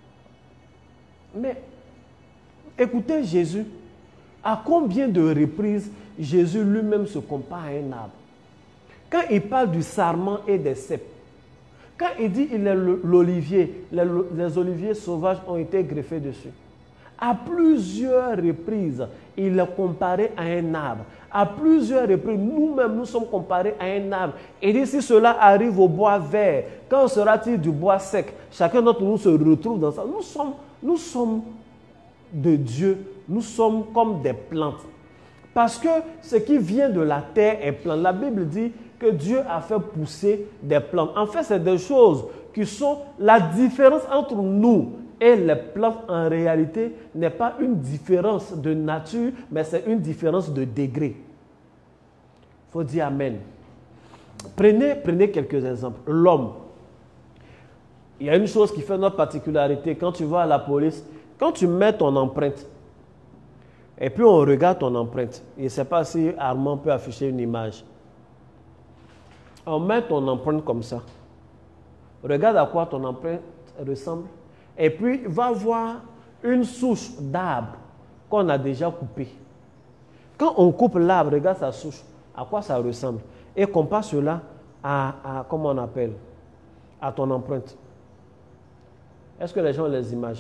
Mais, écoutez Jésus. À combien de reprises Jésus lui-même se compare à un arbre? Quand il parle du sarment et des cèpes, quand il dit il est l'olivier, les oliviers sauvages ont été greffés dessus. À plusieurs reprises, il est comparé à un arbre. À plusieurs reprises, nous-mêmes, nous sommes comparés à un arbre. Et dit, si cela arrive au bois vert, quand sera-t-il du bois sec? Chacun d'entre nous se retrouve dans ça. Nous sommes de Dieu. Nous sommes comme des plantes. Parce que ce qui vient de la terre est plante. La Bible dit que Dieu a fait pousser des plantes. En fait, c'est des choses qui sont la différence entre nous et les plantes. En réalité, n'est pas une différence de nature, mais c'est une différence de degré. Il faut dire Amen. Prenez quelques exemples. L'homme. Il y a une chose qui fait notre particularité. Quand tu vas à la police, quand tu mets ton empreinte, et puis on regarde ton empreinte. Je ne sais pas si Armand peut afficher une image. On met ton empreinte comme ça. Regarde à quoi ton empreinte ressemble. Et puis va voir une souche d'arbre qu'on a déjà coupée. Quand on coupe l'arbre, regarde sa souche. À quoi ça ressemble. Et compare cela à comment on appelle, à ton empreinte. Est-ce que les gens ont les images?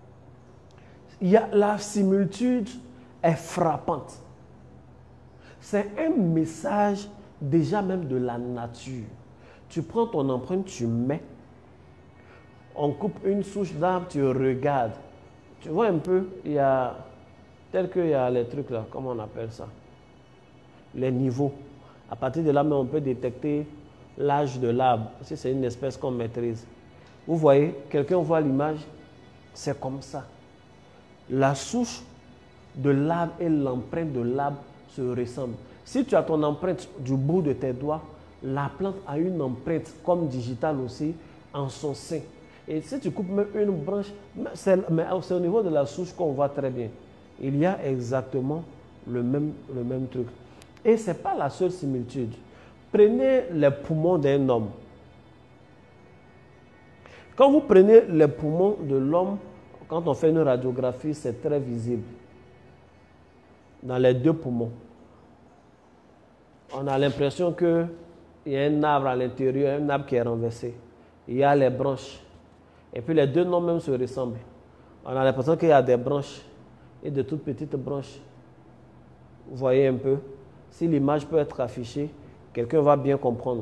La similitude est frappante. C'est un message déjà même de la nature. Tu prends ton empreinte, tu mets. On coupe une souche d'arbre, tu regardes. Tu vois un peu, il y a les trucs là, comment on appelle ça? Les niveaux. À partir de là, on peut détecter l'âge de l'arbre, si c'est une espèce qu'on maîtrise. Vous voyez, quelqu'un voit l'image, c'est comme ça. La souche de l'arbre et l'empreinte de l'arbre se ressemblent. Si tu as ton empreinte du bout de tes doigts, la plante a une empreinte comme digitale aussi en son sein. Et si tu coupes même une branche, c'est au niveau de la souche qu'on voit très bien. Il y a exactement le même truc. Et ce n'est pas la seule similitude. Prenez les poumons d'un homme. Quand vous prenez les poumons de l'homme, quand on fait une radiographie, c'est très visible. Dans les deux poumons. On a l'impression qu'il y a un arbre à l'intérieur, un arbre qui est renversé. Il y a les branches. Et puis les deux noms même se ressemblent. On a l'impression qu'il y a des branches et de toutes petites branches. Vous voyez un peu? Si l'image peut être affichée, quelqu'un va bien comprendre.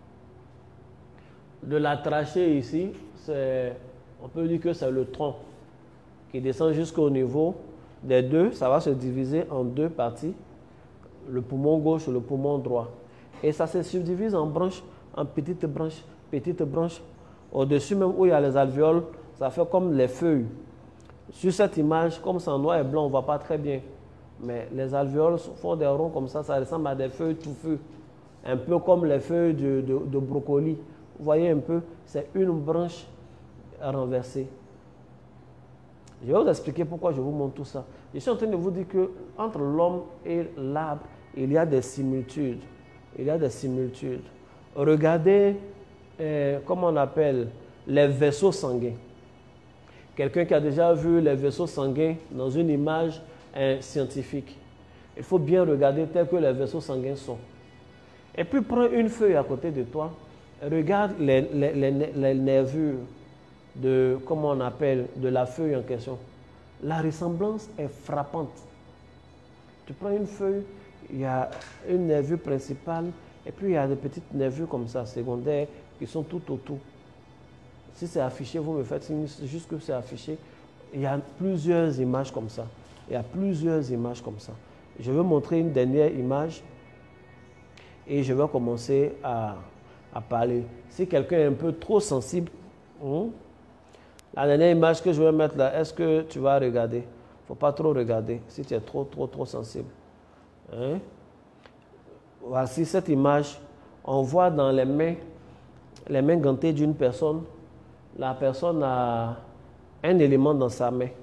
De la trachée ici, on peut dire que c'est le tronc qui descend jusqu'au niveau des deux. Ça va se diviser en deux parties, le poumon gauche et le poumon droit. Et ça se subdivise en branches, en petites branches, petites branches. Au-dessus même où il y a les alvéoles, ça fait comme les feuilles. Sur cette image, comme c'est en noir et blanc, on ne voit pas très bien. Mais les alvéoles font des ronds comme ça ressemble à des feuilles touffues. Un peu comme les feuilles de brocoli. Vous voyez un peu, c'est une branche renversée. Je vais vous expliquer pourquoi je vous montre tout ça. Je suis en train de vous dire qu'entre l'homme et l'arbre, il y a des similitudes. Il y a des similitudes. Regardez, comment on appelle, les vaisseaux sanguins. Quelqu'un qui a déjà vu les vaisseaux sanguins dans une image scientifique. Il faut bien regarder tel que les vaisseaux sanguins sont. Et puis prends une feuille à côté de toi. Regarde les nervures de, comment on appelle, de la feuille en question. La ressemblance est frappante. Tu prends une feuille, il y a une nervure principale et puis il y a des petites nervures comme ça, secondaires, qui sont tout autour. Si c'est affiché, vous me faites signe, juste que c'est affiché. Il y a plusieurs images comme ça. Il y a plusieurs images comme ça. Je vais montrer une dernière image et je vais commencer à parler. Si quelqu'un est un peu trop sensible, la dernière image que je vais mettre là, est-ce que tu vas regarder? ne faut pas trop regarder si tu es trop sensible. Hein? Voici cette image. On voit dans les mains gantées d'une personne. La personne a un élément dans sa main.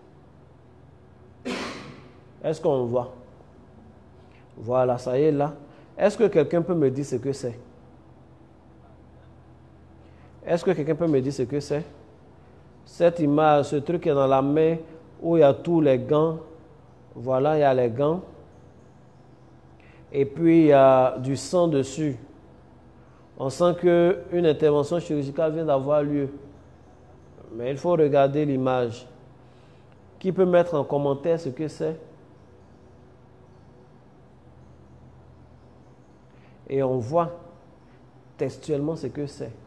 Est-ce qu'on voit? Voilà, ça y est là. Est-ce que quelqu'un peut me dire ce que c'est? Est-ce que quelqu'un peut me dire ce que c'est? Cette image, ce truc qui est dans la main où il y a tous les gants. Voilà, il y a les gants. Et puis il y a du sang dessus. On sent qu'une intervention chirurgicale vient d'avoir lieu. Mais il faut regarder l'image. Qui peut mettre en commentaire ce que c'est? Et on voit textuellement ce que c'est.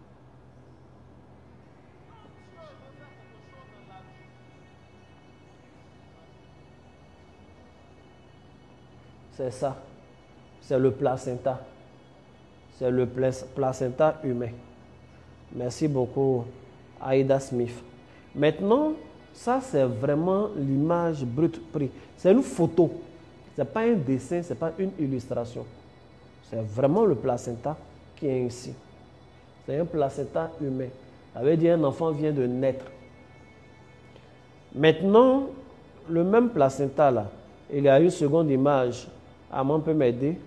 C'est ça. C'est le placenta. C'est le placenta humain. Merci beaucoup, Aida Smith. Maintenant, ça c'est vraiment l'image brute prise. C'est une photo. Ce n'est pas un dessin, ce n'est pas une illustration. C'est vraiment le placenta qui est ici. C'est un placenta humain. Ça veut dire un enfant vient de naître. Maintenant, le même placenta là, il y a une seconde image. Amand peut m'aider.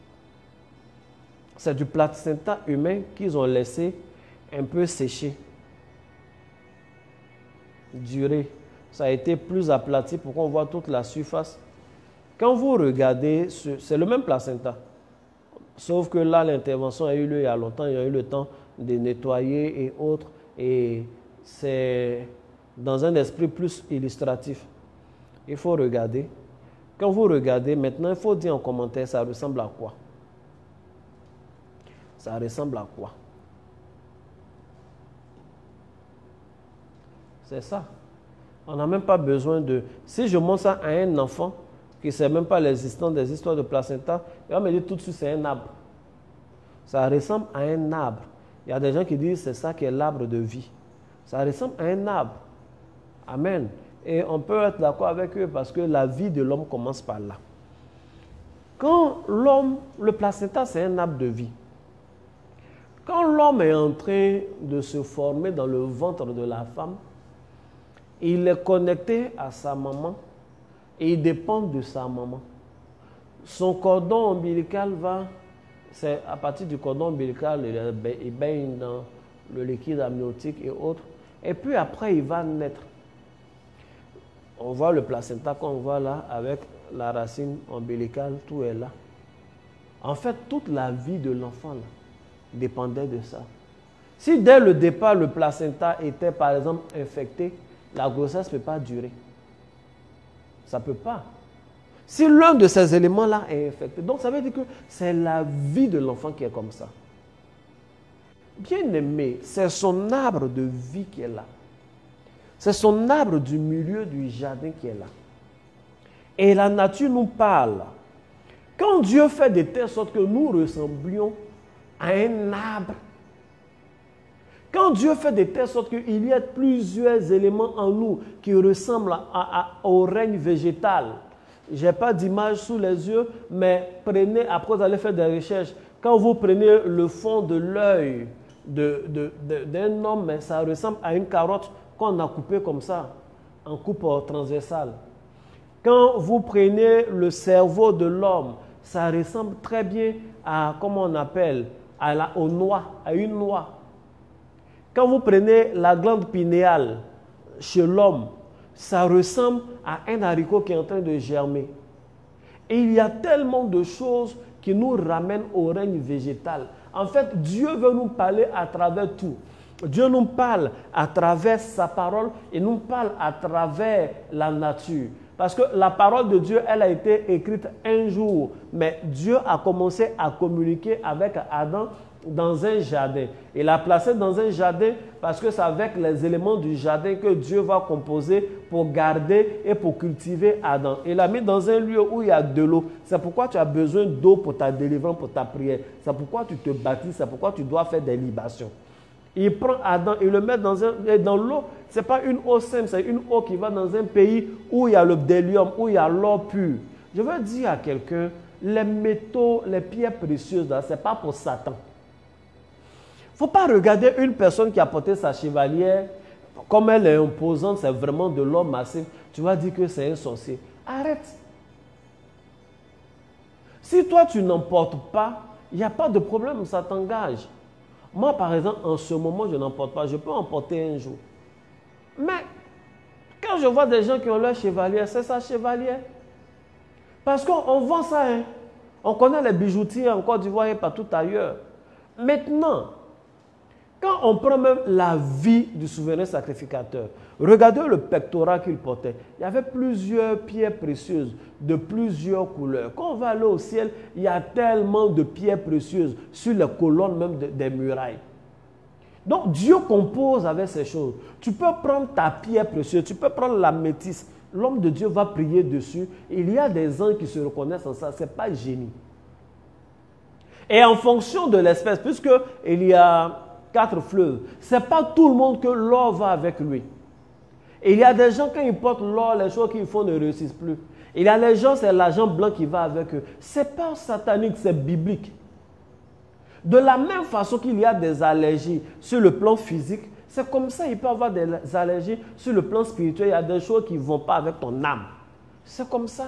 C'est du placenta humain qu'ils ont laissé un peu sécher. Durer. Ça a été plus aplati pour qu'on voit toute la surface. Quand vous regardez, c'est le même placenta. Sauf que là, l'intervention a eu lieu il y a longtemps. Il y a eu le temps de nettoyer et autres. Et c'est dans un esprit plus illustratif. Il faut regarder. Quand vous regardez, maintenant, il faut dire en commentaire, ça ressemble à quoi? Ça ressemble à quoi? C'est ça. On n'a même pas besoin de... Si je montre ça à un enfant qui ne sait même pas l'existence des histoires de placenta, il va me dire tout de suite c'est un arbre. Ça ressemble à un arbre. Il y a des gens qui disent c'est ça qui est l'arbre de vie. Ça ressemble à un arbre. Amen. Et on peut être d'accord avec eux parce que la vie de l'homme commence par là. Quand l'homme, le placenta, c'est un arbre de vie. Quand l'homme est en train de se former dans le ventre de la femme, il est connecté à sa maman et il dépend de sa maman. Son cordon ombilical va, c'est à partir du cordon ombilical, il baigne dans le liquide amniotique et autres. Et puis après, il va naître. On voit le placenta qu'on voit là avec la racine ombilicale, tout est là. En fait, toute la vie de l'enfant dépendait de ça. Si dès le départ, le placenta était par exemple infecté, la grossesse ne peut pas durer. Ça ne peut pas. Si l'un de ces éléments-là est infecté, donc ça veut dire que c'est la vie de l'enfant qui est comme ça. Bien aimé, c'est son arbre de vie qui est là. C'est son arbre du milieu du jardin qui est là. Et la nature nous parle. Quand Dieu fait de telle sorte que nous ressemblions à un arbre, quand Dieu fait de telle sorte qu'il y a plusieurs éléments en nous qui ressemblent au règne végétal. Je n'ai pas d'image sous les yeux, mais prenez, après vous allez faire des recherches. Quand vous prenez le fond de l'œil d'un homme, ça ressemble à une carotte qu'on a coupée comme ça, en coupe transversale. Quand vous prenez le cerveau de l'homme, ça ressemble très bien à, comment on appelle, aux noix, à une noix. Quand vous prenez la glande pinéale chez l'homme, ça ressemble à un haricot qui est en train de germer. Et il y a tellement de choses qui nous ramènent au règne végétal. En fait, Dieu veut nous parler à travers tout. Dieu nous parle à travers sa parole et nous parle à travers la nature. Parce que la parole de Dieu, elle a été écrite un jour. Mais Dieu a commencé à communiquer avec Adam dans un jardin. Il l'a placé dans un jardin parce que c'est avec les éléments du jardin que Dieu va composer pour garder et pour cultiver Adam. Il l'a mis dans un lieu où il y a de l'eau. C'est pourquoi tu as besoin d'eau pour ta délivrance, pour ta prière. C'est pourquoi tu te baptises, c'est pourquoi tu dois faire des libations. Il prend Adam, il le met dans l'eau. Ce n'est pas une eau simple, c'est une eau qui va dans un pays où il y a le bdellium, où il y a l'or pur. Je veux dire à quelqu'un, les métaux, les pierres précieuses, ce n'est pas pour Satan. Il ne faut pas regarder une personne qui a porté sa chevalière, comme elle est imposante, c'est vraiment de l'or massif. Tu vas dire que c'est un sorcier. Arrête. Si toi, tu n'en portes pas, il n'y a pas de problème, ça t'engage. Moi, par exemple, en ce moment, je n'en porte pas. Je peux en porter un jour. Mais, quand je vois des gens qui ont leur chevalière, c'est sa chevalière. Parce qu'on vend ça. Hein. On connaît les bijoutiers en Côte d'Ivoire et partout ailleurs. Maintenant, quand on prend même la vie du souverain sacrificateur, regardez le pectoral qu'il portait. Il y avait plusieurs pierres précieuses de plusieurs couleurs. Quand on va aller au ciel, il y a tellement de pierres précieuses sur les colonnes même des murailles. Donc Dieu compose avec ces choses. Tu peux prendre ta pierre précieuse, tu peux prendre la métisse. L'homme de Dieu va prier dessus. Il y a des anges qui se reconnaissent en ça. Ce n'est pas génie. Et en fonction de l'espèce, puisqu'il y a 4 fleuves, ce n'est pas tout le monde que l'or va avec lui. Et il y a des gens, quand ils portent l'or, les choses qu'ils font ne réussissent plus. Il y a des gens, c'est l'argent blanc qui va avec eux. Ce n'est pas satanique, c'est biblique. De la même façon qu'il y a des allergies sur le plan physique, c'est comme ça il peut y avoir des allergies sur le plan spirituel. Il y a des choses qui ne vont pas avec ton âme. C'est comme ça.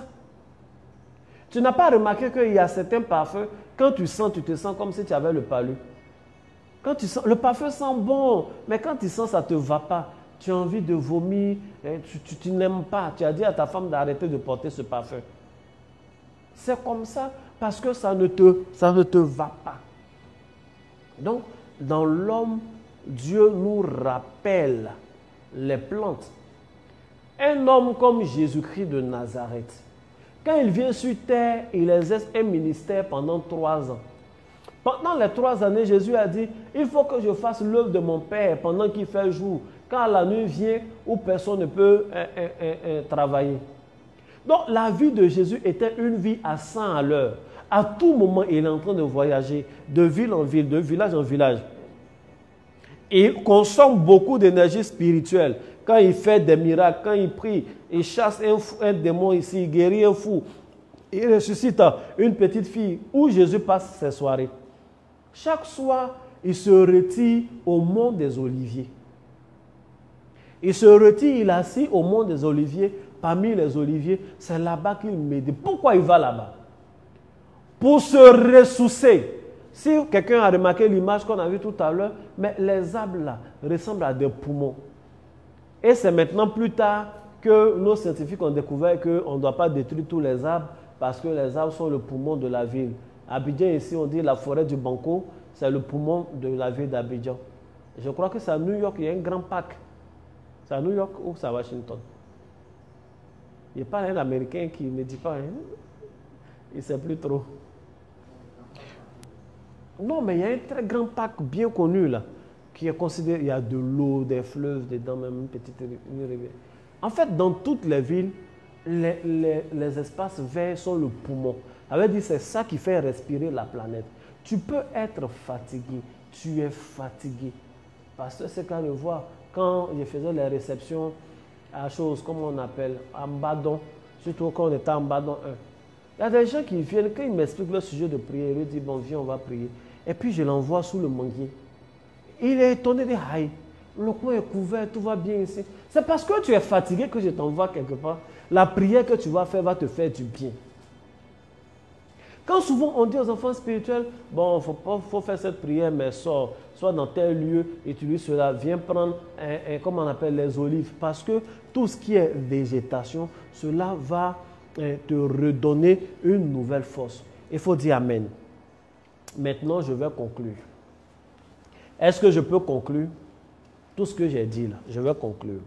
Tu n'as pas remarqué qu'il y a certains parfums, quand tu sens, tu te sens comme si tu avais le palu. Quand tu sens, le parfum sent bon, mais quand tu sens, ça ne te va pas. Tu as envie de vomir, tu n'aimes pas. Tu as dit à ta femme d'arrêter de porter ce parfum. C'est comme ça, parce que ça ne te va pas. Donc, dans l'homme, Dieu nous rappelle les plantes. Un homme comme Jésus-Christ de Nazareth, quand il vient sur terre, il exerce un ministère pendant 3 ans. Pendant les 3 années, Jésus a dit, il faut que je fasse l'œuvre de mon Père pendant qu'il fait jour, quand la nuit vient où personne ne peut travailler. Donc la vie de Jésus était une vie à 100 à l'heure. À tout moment, il est en train de voyager de ville en ville, de village en village. Il consomme beaucoup d'énergie spirituelle. Quand il fait des miracles, quand il prie, il chasse un démon ici, il guérit un fou. Il ressuscite une petite fille où Jésus passe ses soirées. Chaque soir, il se retire au mont des Oliviers. Il se retire, il est assis au mont des Oliviers, parmi les oliviers. C'est là-bas qu'il médite. Pourquoi il va là-bas? Pour se ressourcer. Si quelqu'un a remarqué l'image qu'on a vue tout à l'heure, mais les arbres là ressemblent à des poumons. Et c'est maintenant plus tard que nos scientifiques ont découvert qu'on ne doit pas détruire tous les arbres parce que les arbres sont le poumon de la ville. Abidjan, ici, on dit la forêt du Banco, c'est le poumon de la ville d'Abidjan. Je crois que c'est à New York, il y a un grand parc. C'est à New York ou c'est à Washington? Il n'y a pas un Américain qui ne dit pas, hein? Il ne sait plus trop. Non, mais il y a un très grand parc bien connu là, qui est considéré, il y a de l'eau, des fleuves dedans, même une petite rivière. En fait, dans toutes les villes, les espaces verts sont le poumon. Ça veut dire que c'est ça qui fait respirer la planète. Tu peux être fatigué, tu es fatigué. Parce que c'est quand je vois, quand je faisais les réceptions à choses, comme on appelle, en Badon, surtout quand on était en Badon 1. Il y a des gens qui viennent, quand ils m'expliquent le sujet de prière, ils disent, bon, viens, on va prier. Et puis je l'envoie sous le manguier. Il est étonné de haï. Le coin est couvert, tout va bien ici. C'est parce que tu es fatigué que je t'envoie quelque part. La prière que tu vas faire va te faire du bien. Quand souvent on dit aux enfants spirituels, bon, faut faire cette prière, mais sors, soit dans tel lieu, utilise cela, viens prendre, comme on appelle les olives, parce que tout ce qui est végétation, cela va te redonner une nouvelle force. Il faut dire Amen. Maintenant, je vais conclure. Est-ce que je peux conclure tout ce que j'ai dit là? Je vais conclure.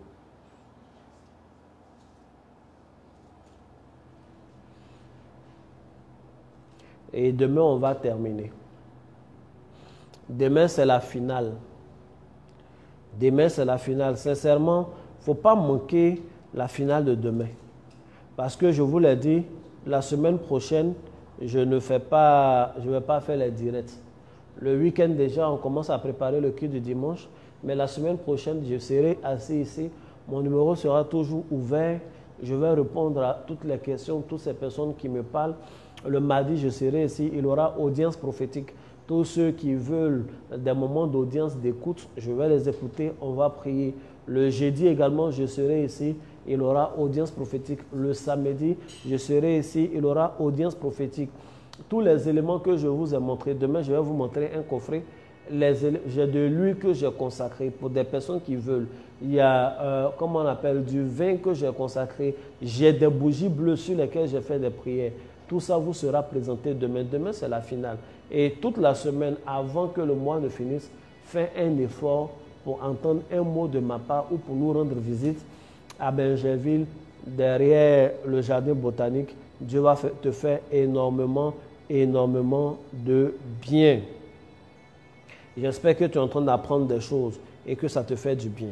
Et demain, on va terminer. Demain, c'est la finale. Demain, c'est la finale. Sincèrement, il ne faut pas manquer la finale de demain. Parce que je vous l'ai dit, la semaine prochaine, je ne vais pas faire les directs. Le week-end déjà, on commence à préparer le culte du dimanche. Mais la semaine prochaine, je serai assis ici. Mon numéro sera toujours ouvert. Je vais répondre à toutes les questions, toutes ces personnes qui me parlent. Le mardi, je serai ici. Il y aura audience prophétique. Tous ceux qui veulent des moments d'audience, d'écoute, je vais les écouter. On va prier. Le jeudi également, je serai ici. Il y aura audience prophétique. Le samedi, je serai ici. Il y aura audience prophétique. Tous les éléments que je vous ai montrés, demain, je vais vous montrer un coffret. J'ai de l'huile que j'ai consacrée pour des personnes qui veulent. Il y a, comment on appelle, du vin que j'ai consacré. J'ai des bougies bleues sur lesquelles j'ai fait des prières. Tout ça vous sera présenté demain. Demain, c'est la finale. Et toute la semaine, avant que le mois ne finisse, fais un effort pour entendre un mot de ma part ou pour nous rendre visite à Benjerville, derrière le jardin botanique. Dieu va te faire énormément de bien. J'espère que tu es en train d'apprendre des choses et que ça te fait du bien.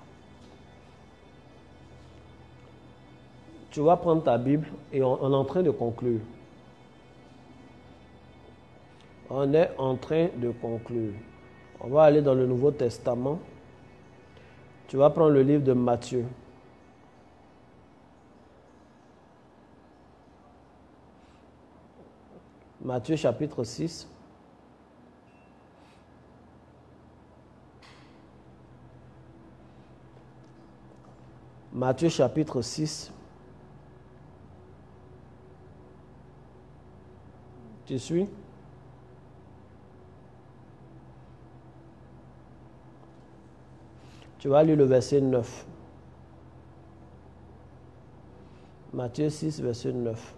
Tu vas prendre ta Bible et on est en train de conclure. On est en train de conclure. On va aller dans le Nouveau Testament. Tu vas prendre le livre de Matthieu. Matthieu chapitre 6. Matthieu chapitre 6. Tu suis? Tu vas lire le verset 9. Matthieu 6, verset 9.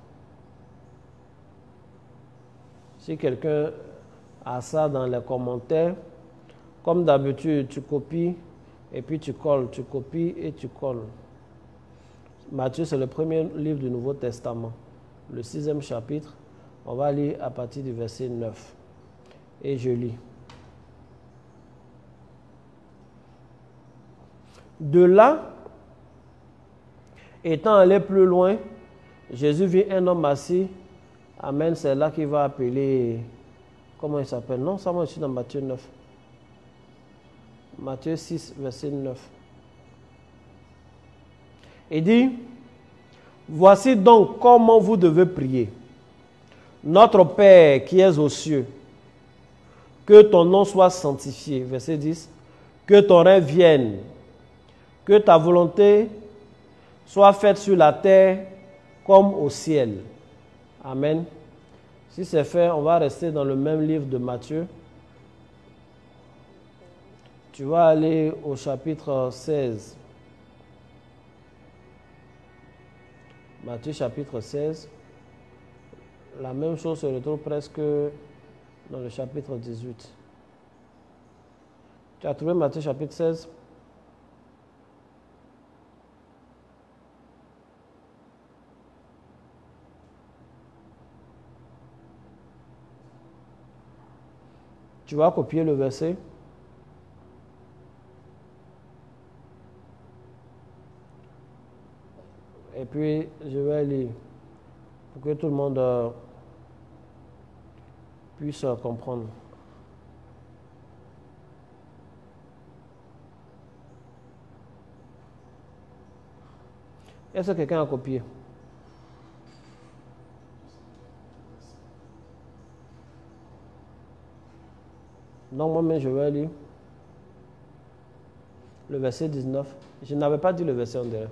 Si quelqu'un a ça dans les commentaires, comme d'habitude, tu copies et puis tu colles, tu copies et tu colles. Matthieu, c'est le premier livre du Nouveau Testament, le 6e chapitre. On va lire à partir du verset 9. Et je lis. De là, étant allé plus loin, Jésus vit un homme assis. Amen, c'est là qu'il va appeler, comment il s'appelle? Non, ça moi je suis dans Matthieu 9. Matthieu 6, verset 9. Il dit, voici donc comment vous devez prier. Notre Père qui es aux cieux, que ton nom soit sanctifié. Verset 10. Que ton règne vienne, que ta volonté soit faite sur la terre comme au ciel. Amen. Si c'est fait, on va rester dans le même livre de Matthieu. Tu vas aller au chapitre 16. Matthieu chapitre 16. La même chose se retrouve presque dans le chapitre 18. Tu as trouvé Matthieu chapitre 16? Tu vas copier le verset. Et puis, je vais lire pour que tout le monde puisse comprendre. Est-ce que quelqu'un a copié? Donc, moi-même, je vais lire le verset 19. Je n'avais pas dit le verset en derrière.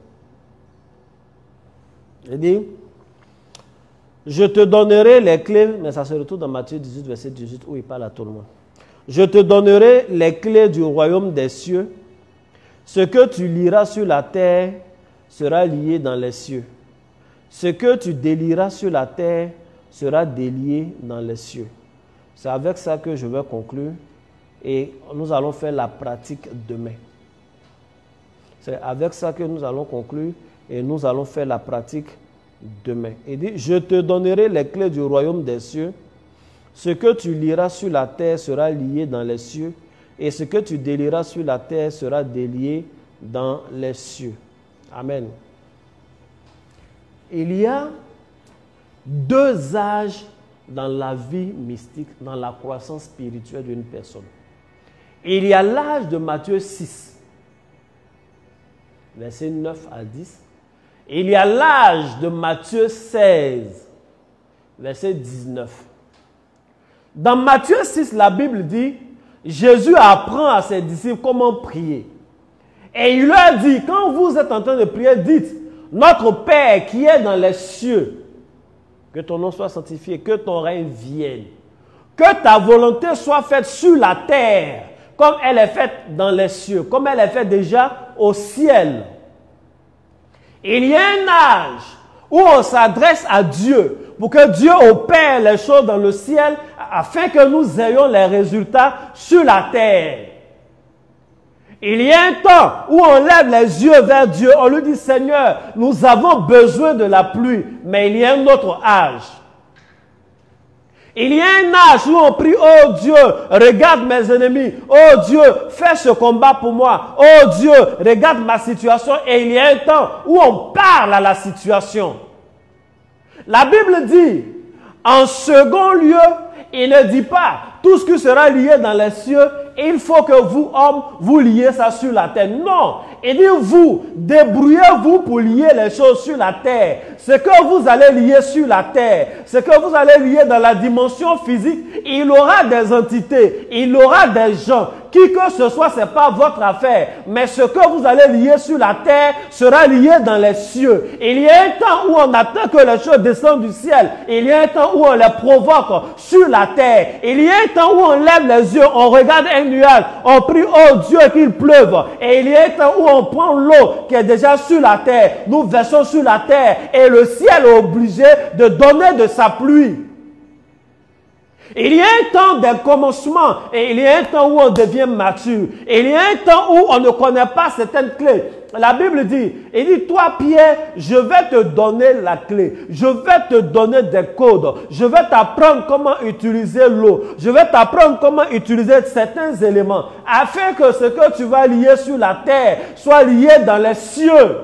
Il dit, je te donnerai les clés, mais ça se retrouve dans Matthieu 18, verset 18, où il parle à tout le monde. Je te donnerai les clés du royaume des cieux. Ce que tu liras sur la terre sera lié dans les cieux. Ce que tu délieras sur la terre sera délié dans les cieux. C'est avec ça que je vais conclure et nous allons faire la pratique demain. C'est avec ça que nous allons conclure et nous allons faire la pratique demain. Il dit, je te donnerai les clés du royaume des cieux. Ce que tu liras sur la terre sera lié dans les cieux et ce que tu délieras sur la terre sera délié dans les cieux. Amen. Il y a deux âges dans la vie mystique, dans la croissance spirituelle d'une personne. Il y a l'âge de Matthieu 6, versets 9 à 10. Il y a l'âge de Matthieu 16, verset 19. Dans Matthieu 6, la Bible dit, Jésus apprend à ses disciples comment prier. Et il leur dit, quand vous êtes en train de prier, dites, notre Père qui est dans les cieux, que ton nom soit sanctifié, que ton règne vienne, que ta volonté soit faite sur la terre, comme elle est faite dans les cieux, comme elle est faite déjà au ciel. Il y a un âge où on s'adresse à Dieu pour que Dieu opère les choses dans le ciel afin que nous ayons les résultats sur la terre. Il y a un temps où on lève les yeux vers Dieu, on lui dit, Seigneur, nous avons besoin de la pluie, mais il y a un autre âge. Il y a un âge où on prie, oh Dieu, regarde mes ennemis, oh Dieu, fais ce combat pour moi, oh Dieu, regarde ma situation, et il y a un temps où on parle à la situation. La Bible dit, en second lieu, il ne dit pas, tout ce qui sera lié dans les cieux, il faut que vous, hommes, vous liez ça sur la terre. Non, il dit, vous, débrouillez-vous pour lier les choses sur la terre. Ce que vous allez lier sur la terre, ce que vous allez lier dans la dimension physique, il aura des entités, il aura des gens. Qui que ce soit, ce n'est pas votre affaire. Mais ce que vous allez lier sur la terre sera lié dans les cieux. Il y a un temps où on attend que les choses descendent du ciel. Il y a un temps où on les provoque sur la terre. Il y a un temps où on lève les yeux, on regarde un nuage, on prie, oh Dieu, qu'il pleuve. Et il y a un temps où on prend l'eau qui est déjà sur la terre. Nous versons sur la terre et le ciel est obligé de donner de sa pluie. Il y a un temps d'un commencement et il y a un temps où on devient mature. Et il y a un temps où on ne connaît pas certaines clés. La Bible dit, il dit, toi Pierre, je vais te donner la clé. Je vais te donner des codes. Je vais t'apprendre comment utiliser l'eau. Je vais t'apprendre comment utiliser certains éléments afin que ce que tu vas lier sur la terre soit lié dans les cieux.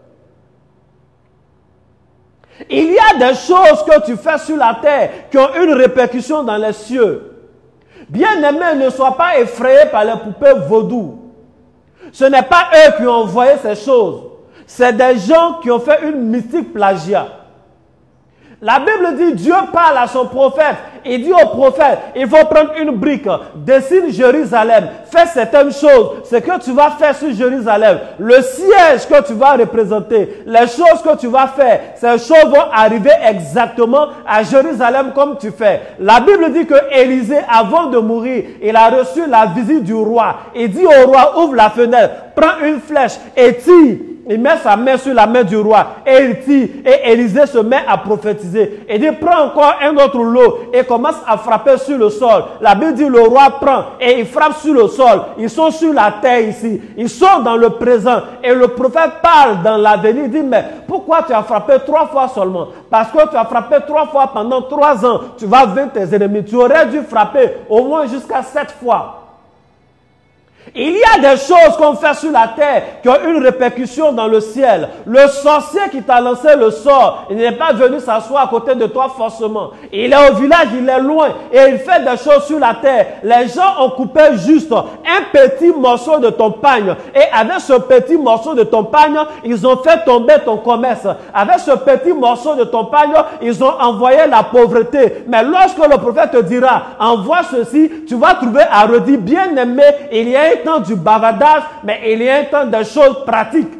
Il y a des choses que tu fais sur la terre qui ont une répercussion dans les cieux. Bien-aimés, ne sois pas effrayés par les poupées vaudou. Ce n'est pas eux qui ont envoyé ces choses. C'est des gens qui ont fait une mystique plagiat. La Bible dit, Dieu parle à son prophète. Il dit au prophète, il faut prendre une brique, dessine Jérusalem, fais certaines choses. Ce que tu vas faire sur Jérusalem, le siège que tu vas représenter, les choses que tu vas faire, ces choses vont arriver exactement à Jérusalem comme tu fais. La Bible dit que Élisée, avant de mourir, il a reçu la visite du roi. Il dit au roi, ouvre la fenêtre, prends une flèche et tire. Il met sa main sur la main du roi et il tire. Et Élisée se met à prophétiser. Il dit, prends encore un autre lot et commence à frapper sur le sol. La Bible dit, le roi prend et il frappe sur le sol. Ils sont sur la terre ici. Ils sont dans le présent. Et le prophète parle dans l'avenir. Il dit, mais pourquoi tu as frappé 3 fois seulement? Parce que tu as frappé 3 fois pendant 3 ans. Tu vas vaincre tes ennemis. Tu aurais dû frapper au moins jusqu'à 7 fois. Il y a des choses qu'on fait sur la terre qui ont une répercussion dans le ciel. Le sorcier qui t'a lancé le sort, il n'est pas venu s'asseoir à côté de toi forcément. Il est au village, il est loin et il fait des choses sur la terre. Les gens ont coupé juste un petit morceau de ton pagne et avec ce petit morceau de ton pagne, ils ont fait tomber ton commerce. Avec ce petit morceau de ton pagne, ils ont envoyé la pauvreté. Mais lorsque le prophète te dira, envoie ceci, tu vas trouver à redire, bien aimé, il y a un temps du bavardage, mais il y a un temps des choses pratiques.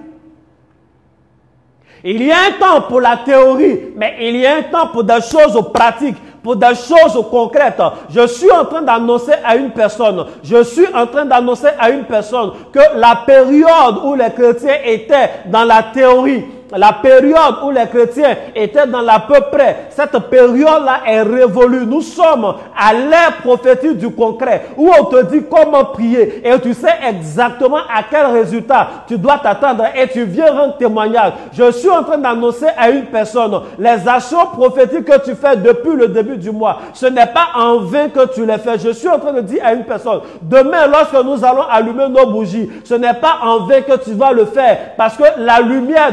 Il y a un temps pour la théorie, mais il y a un temps pour des choses pratiques, pour des choses concrètes. Je suis en train d'annoncer à une personne, que la période où les chrétiens étaient dans la théorie, la période où les chrétiens étaient dans l'à peu près, cette période-là est révolue. Nous sommes à l'ère prophétique du concret, où on te dit comment prier et tu sais exactement à quel résultat tu dois t'attendre et tu viens rendre témoignage. Je suis en train d'annoncer à une personne, les actions prophétiques que tu fais depuis le début du mois, ce n'est pas en vain que tu les fais. Je suis en train de dire à une personne, demain lorsque nous allons allumer nos bougies, ce n'est pas en vain que tu vas le faire, parce que la lumière dont nous allons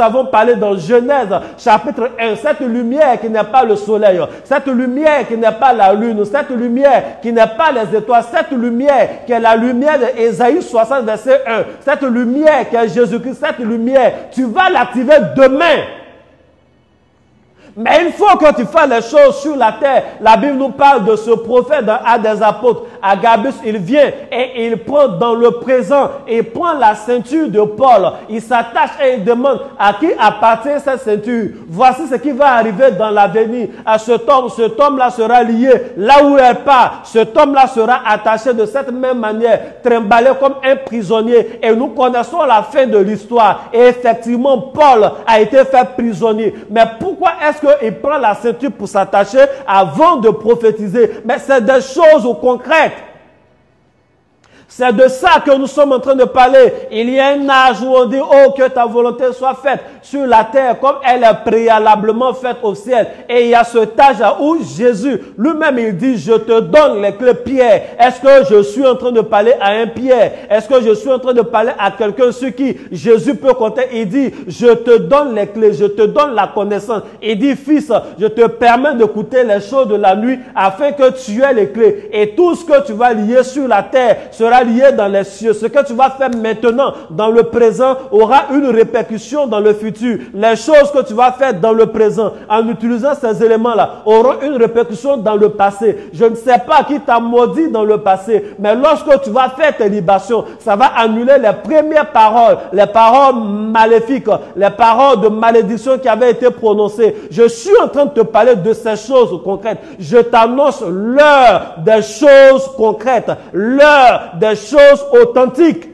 avons parlé dans Genèse, chapitre 1, cette lumière qui n'est pas le soleil, cette lumière qui n'est pas la lune, cette lumière qui n'est pas les étoiles, cette lumière qui est la lumière d'Ésaïe 60, verset 1, cette lumière qui est Jésus-Christ, cette lumière, tu vas l'activer demain. Mais il faut que tu fasses les choses sur la terre. La Bible nous parle de ce prophète dans Actes des Apôtres. Agabus, il vient et il prend dans le présent, il prend la ceinture de Paul. Il s'attache et il demande à qui appartient cette ceinture. Voici ce qui va arriver dans l'avenir. À cet homme-là sera lié là où elle part. Cet homme-là sera attaché de cette même manière, trimballé comme un prisonnier. Et nous connaissons la fin de l'histoire. Et effectivement, Paul a été fait prisonnier. Mais pourquoi est-ce qu'il prend la ceinture pour s'attacher avant de prophétiser? Mais c'est des choses concrètes. C'est de ça que nous sommes en train de parler. Il y a un âge où on dit, oh, que ta volonté soit faite sur la terre comme elle est préalablement faite au ciel. Et il y a cet âge où Jésus, lui-même, il dit, je te donne les clés. Pierre, est-ce que je suis en train de parler à un Pierre? Est-ce que je suis en train de parler à quelqu'un sur qui Jésus peut compter? Il dit, je te donne les clés, je te donne la connaissance. Il dit, fils, je te permets d'écouter les choses de la nuit afin que tu aies les clés. Et tout ce que tu vas lier sur la terre sera lié dans les cieux. Ce que tu vas faire maintenant dans le présent aura une répercussion dans le futur. Les choses que tu vas faire dans le présent en utilisant ces éléments-là auront une répercussion dans le passé. Je ne sais pas qui t'a maudit dans le passé, mais lorsque tu vas faire tes libations, ça va annuler les premières paroles, les paroles maléfiques, les paroles de malédiction qui avaient été prononcées. Je suis en train de te parler de ces choses concrètes. Je t'annonce l'heure des choses concrètes, l'heure des choses authentiques.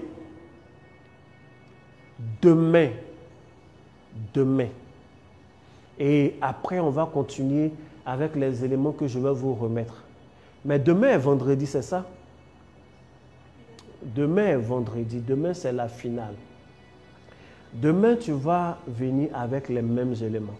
Demain. Et après, on va continuer avec les éléments que je vais vous remettre. Mais demain est vendredi, c'est ça? Demain est vendredi. Demain, c'est la finale. Demain, tu vas venir avec les mêmes éléments.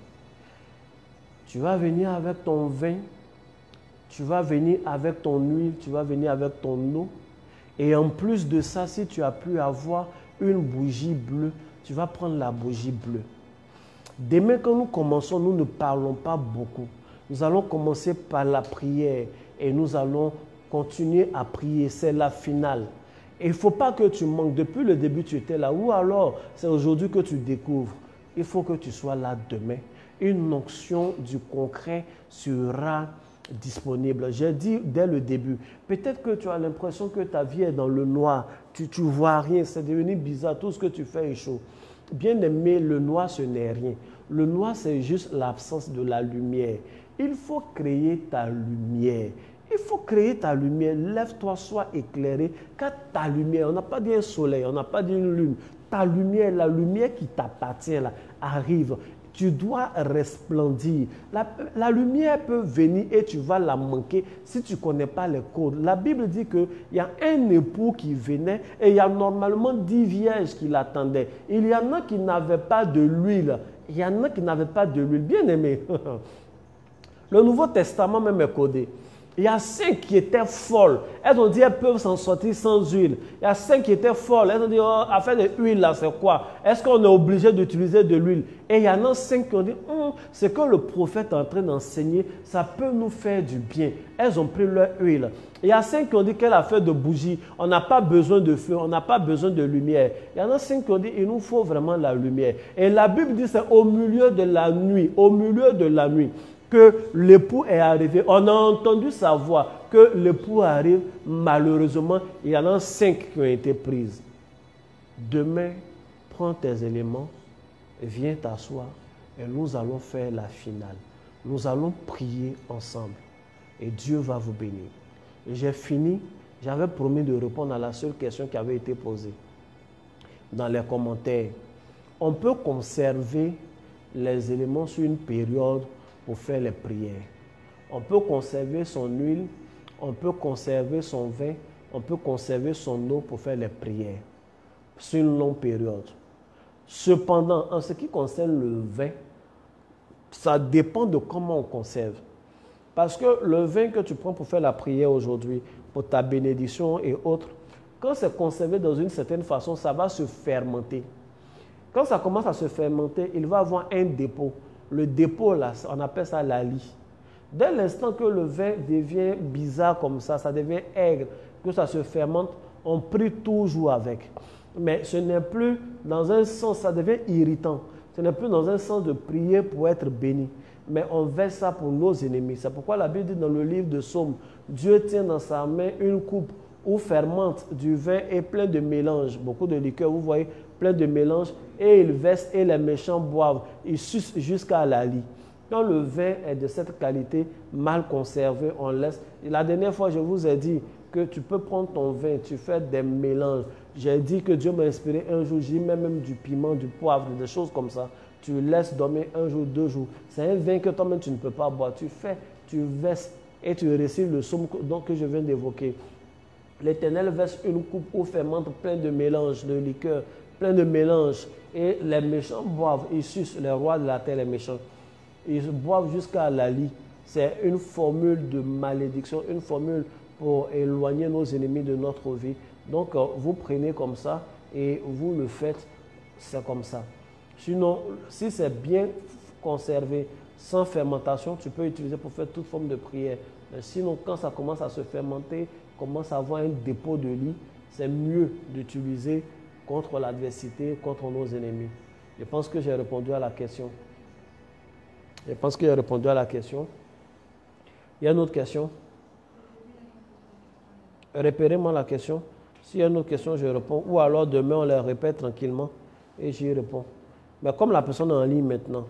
Tu vas venir avec ton vin. Tu vas venir avec ton huile. Tu vas venir avec ton eau. Et en plus de ça, si tu as pu avoir une bougie bleue, tu vas prendre la bougie bleue. Demain, quand nous commençons, nous ne parlons pas beaucoup. Nous allons commencer par la prière et nous allons continuer à prier. C'est la finale. Et il ne faut pas que tu manques. Depuis le début, tu étais là. Ou alors, c'est aujourd'hui que tu découvres. Il faut que tu sois là demain. Une onction du concret sera disponible. J'ai dit dès le début, peut-être que tu as l'impression que ta vie est dans le noir, tu ne vois rien, c'est devenu bizarre, tout ce que tu fais est chaud. Bien aimé, le noir ce n'est rien. Le noir c'est juste l'absence de la lumière. Il faut créer ta lumière. Il faut créer ta lumière. Lève-toi, sois éclairé, car ta lumière, on n'a pas dit un soleil, on n'a pas dit une lune. Ta lumière, la lumière qui t'appartient là, arrive. Tu dois resplendir. La lumière peut venir et tu vas la manquer si tu ne connais pas les codes. La Bible dit qu'il y a un époux qui venait et il y a normalement 10 vierges qui l'attendaient. Il y en a qui n'avaient pas de l'huile. Il y en a qui n'avaient pas de l'huile. Bien aimé. Le Nouveau Testament même est codé. Il y a 5 qui étaient folles. Elles ont dit qu'elles peuvent s'en sortir sans huile. Il y a 5 qui étaient folles. Elles ont dit, oh, affaire de huile là, c'est quoi? Est-ce qu'on est obligé d'utiliser de l'huile? Et il y en a 5 qui ont dit, ce que le prophète est en train d'enseigner, ça peut nous faire du bien. Elles ont pris leur huile. Il y a 5 qui ont dit quelle affaire de bougie. On n'a pas besoin de feu, on n'a pas besoin de lumière. Il y en a 5 qui ont dit, il nous faut vraiment la lumière. Et la Bible dit, c'est au milieu de la nuit. Au milieu de la nuit. Que l'époux est arrivé. On a entendu sa voix, que l'époux arrive. Malheureusement, il y en a 5 qui ont été prises. Demain, prends tes éléments, viens t'asseoir et nous allons faire la finale. Nous allons prier ensemble et Dieu va vous bénir. J'ai fini. J'avais promis de répondre à la seule question qui avait été posée dans les commentaires. On peut conserver les éléments sur une période pour faire les prières. On peut conserver son huile, on peut conserver son vin, on peut conserver son eau pour faire les prières sur une longue période. Cependant, en ce qui concerne le vin, ça dépend de comment on conserve. Parce que le vin que tu prends pour faire la prière aujourd'hui, pour ta bénédiction et autres, quand c'est conservé dans une certaine façon, ça va se fermenter. Quand ça commence à se fermenter, il va avoir un dépôt. Le dépôt, là, on appelle ça la lie. Dès l'instant que le vin devient bizarre comme ça devient aigre, que ça se fermente, on prie toujours avec. Mais ce n'est plus dans un sens, ça devient irritant. Ce n'est plus dans un sens de prier pour être béni. Mais on verse ça pour nos ennemis. C'est pourquoi la Bible dit dans le livre de Psaumes, Dieu tient dans sa main une coupe où fermente du vin et plein de mélange. Beaucoup de liqueurs, vous voyez, plein de mélange. Et il verse et les méchants boivent. Ils sucent jusqu'à la lie. Quand le vin est de cette qualité, mal conservé, on laisse. La dernière fois, je vous ai dit que tu peux prendre ton vin, tu fais des mélanges. J'ai dit que Dieu m'a inspiré un jour, j'y mets même du piment, du poivre, des choses comme ça. Tu laisses dormir un jour, 2 jours. C'est un vin que toi-même tu ne peux pas boire. Tu fais, tu verses et tu récites le psaume que je viens d'évoquer. L'Éternel verse une coupe où fermente plein de mélanges, de liqueurs, plein de mélanges. Et les méchants boivent, ils sucent, les rois de la terre, les méchants. Ils boivent jusqu'à la lie. C'est une formule de malédiction, une formule pour éloigner nos ennemis de notre vie. Donc, vous prenez comme ça et vous le faites, c'est comme ça. Sinon, si c'est bien conservé, sans fermentation, tu peux utiliser pour faire toute forme de prière. Mais sinon, quand ça commence à se fermenter, commence à avoir un dépôt de lie, c'est mieux d'utiliser contre l'adversité, contre nos ennemis. Je pense que j'ai répondu à la question. Il y a une autre question? Répétez-moi la question. S'il y a une autre question, je réponds. Ou alors demain, on les répète tranquillement et j'y réponds. Mais comme la personne est en ligne maintenant.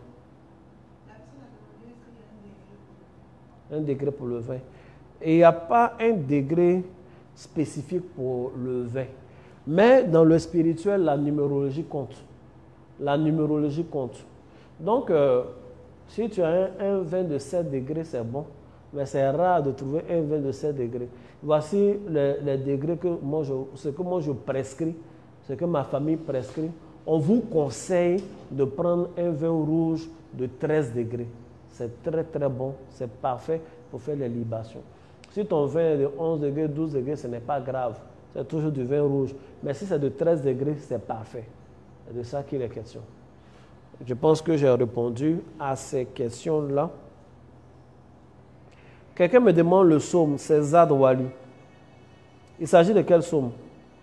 Un degré pour le vin. Et il n'y a pas un degré spécifique pour le vin. Mais dans le spirituel, la numérologie compte. La numérologie compte. Donc, si tu as un vin de 7 degrés, c'est bon. Mais c'est rare de trouver un vin de 7 degrés. Voici les degrés que moi je prescris, ce que ma famille prescrit. On vous conseille de prendre un vin rouge de 13 degrés. C'est très très bon, c'est parfait pour faire les libations. Si ton vin est de 11 degrés, 12 degrés, ce n'est pas grave. C'est toujours du vin rouge. Mais si c'est de 13 degrés, c'est parfait. C'est de ça qu'il est question. Je pense que j'ai répondu à ces questions-là. Quelqu'un me demande le psaume, c'est Zad Wali. Il s'agit de quel psaume?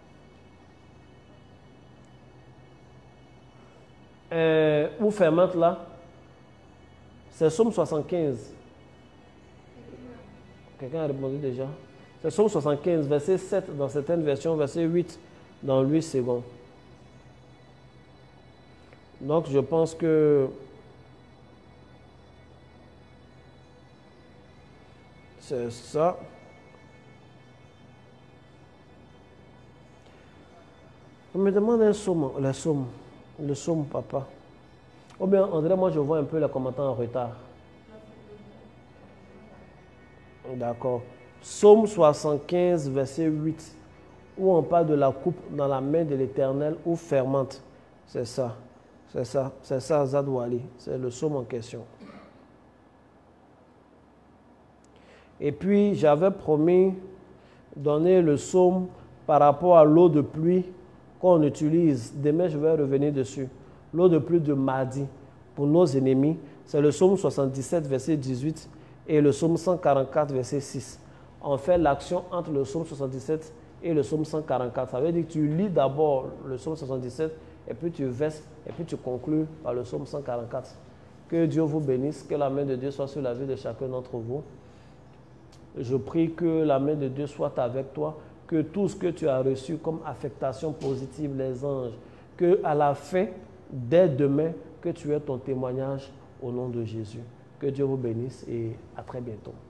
Où fermente là? C'est psaume 75. Quelqu'un a répondu déjà? C'est psaume 75, verset 7 dans certaines versions, verset 8 dans 8 secondes. Donc je pense que c'est ça. On me demande un psaume, le psaume, papa. Ou bien, André, moi je vois un peu les commentaires en retard. D'accord. Psaume 75, verset 8, où on parle de la coupe dans la main de l'Éternel où fermente. C'est ça. C'est ça, Zadwali. C'est le psaume en question. Et puis, j'avais promis donner le psaume par rapport à l'eau de pluie qu'on utilise. Demain, je vais revenir dessus. L'eau de pluie de mardi pour nos ennemis, c'est le psaume 77, verset 18 et le psaume 144, verset 6. On fait l'action entre le psaume 77 et le psaume 144. Ça veut dire que tu lis d'abord le psaume 77 et puis tu verses et puis tu conclus par le psaume 144. Que Dieu vous bénisse, que la main de Dieu soit sur la vie de chacun d'entre vous. Je prie que la main de Dieu soit avec toi, que tout ce que tu as reçu comme affectation positive, les anges, que à la fin, dès demain, que tu aies ton témoignage au nom de Jésus. Que Dieu vous bénisse et à très bientôt.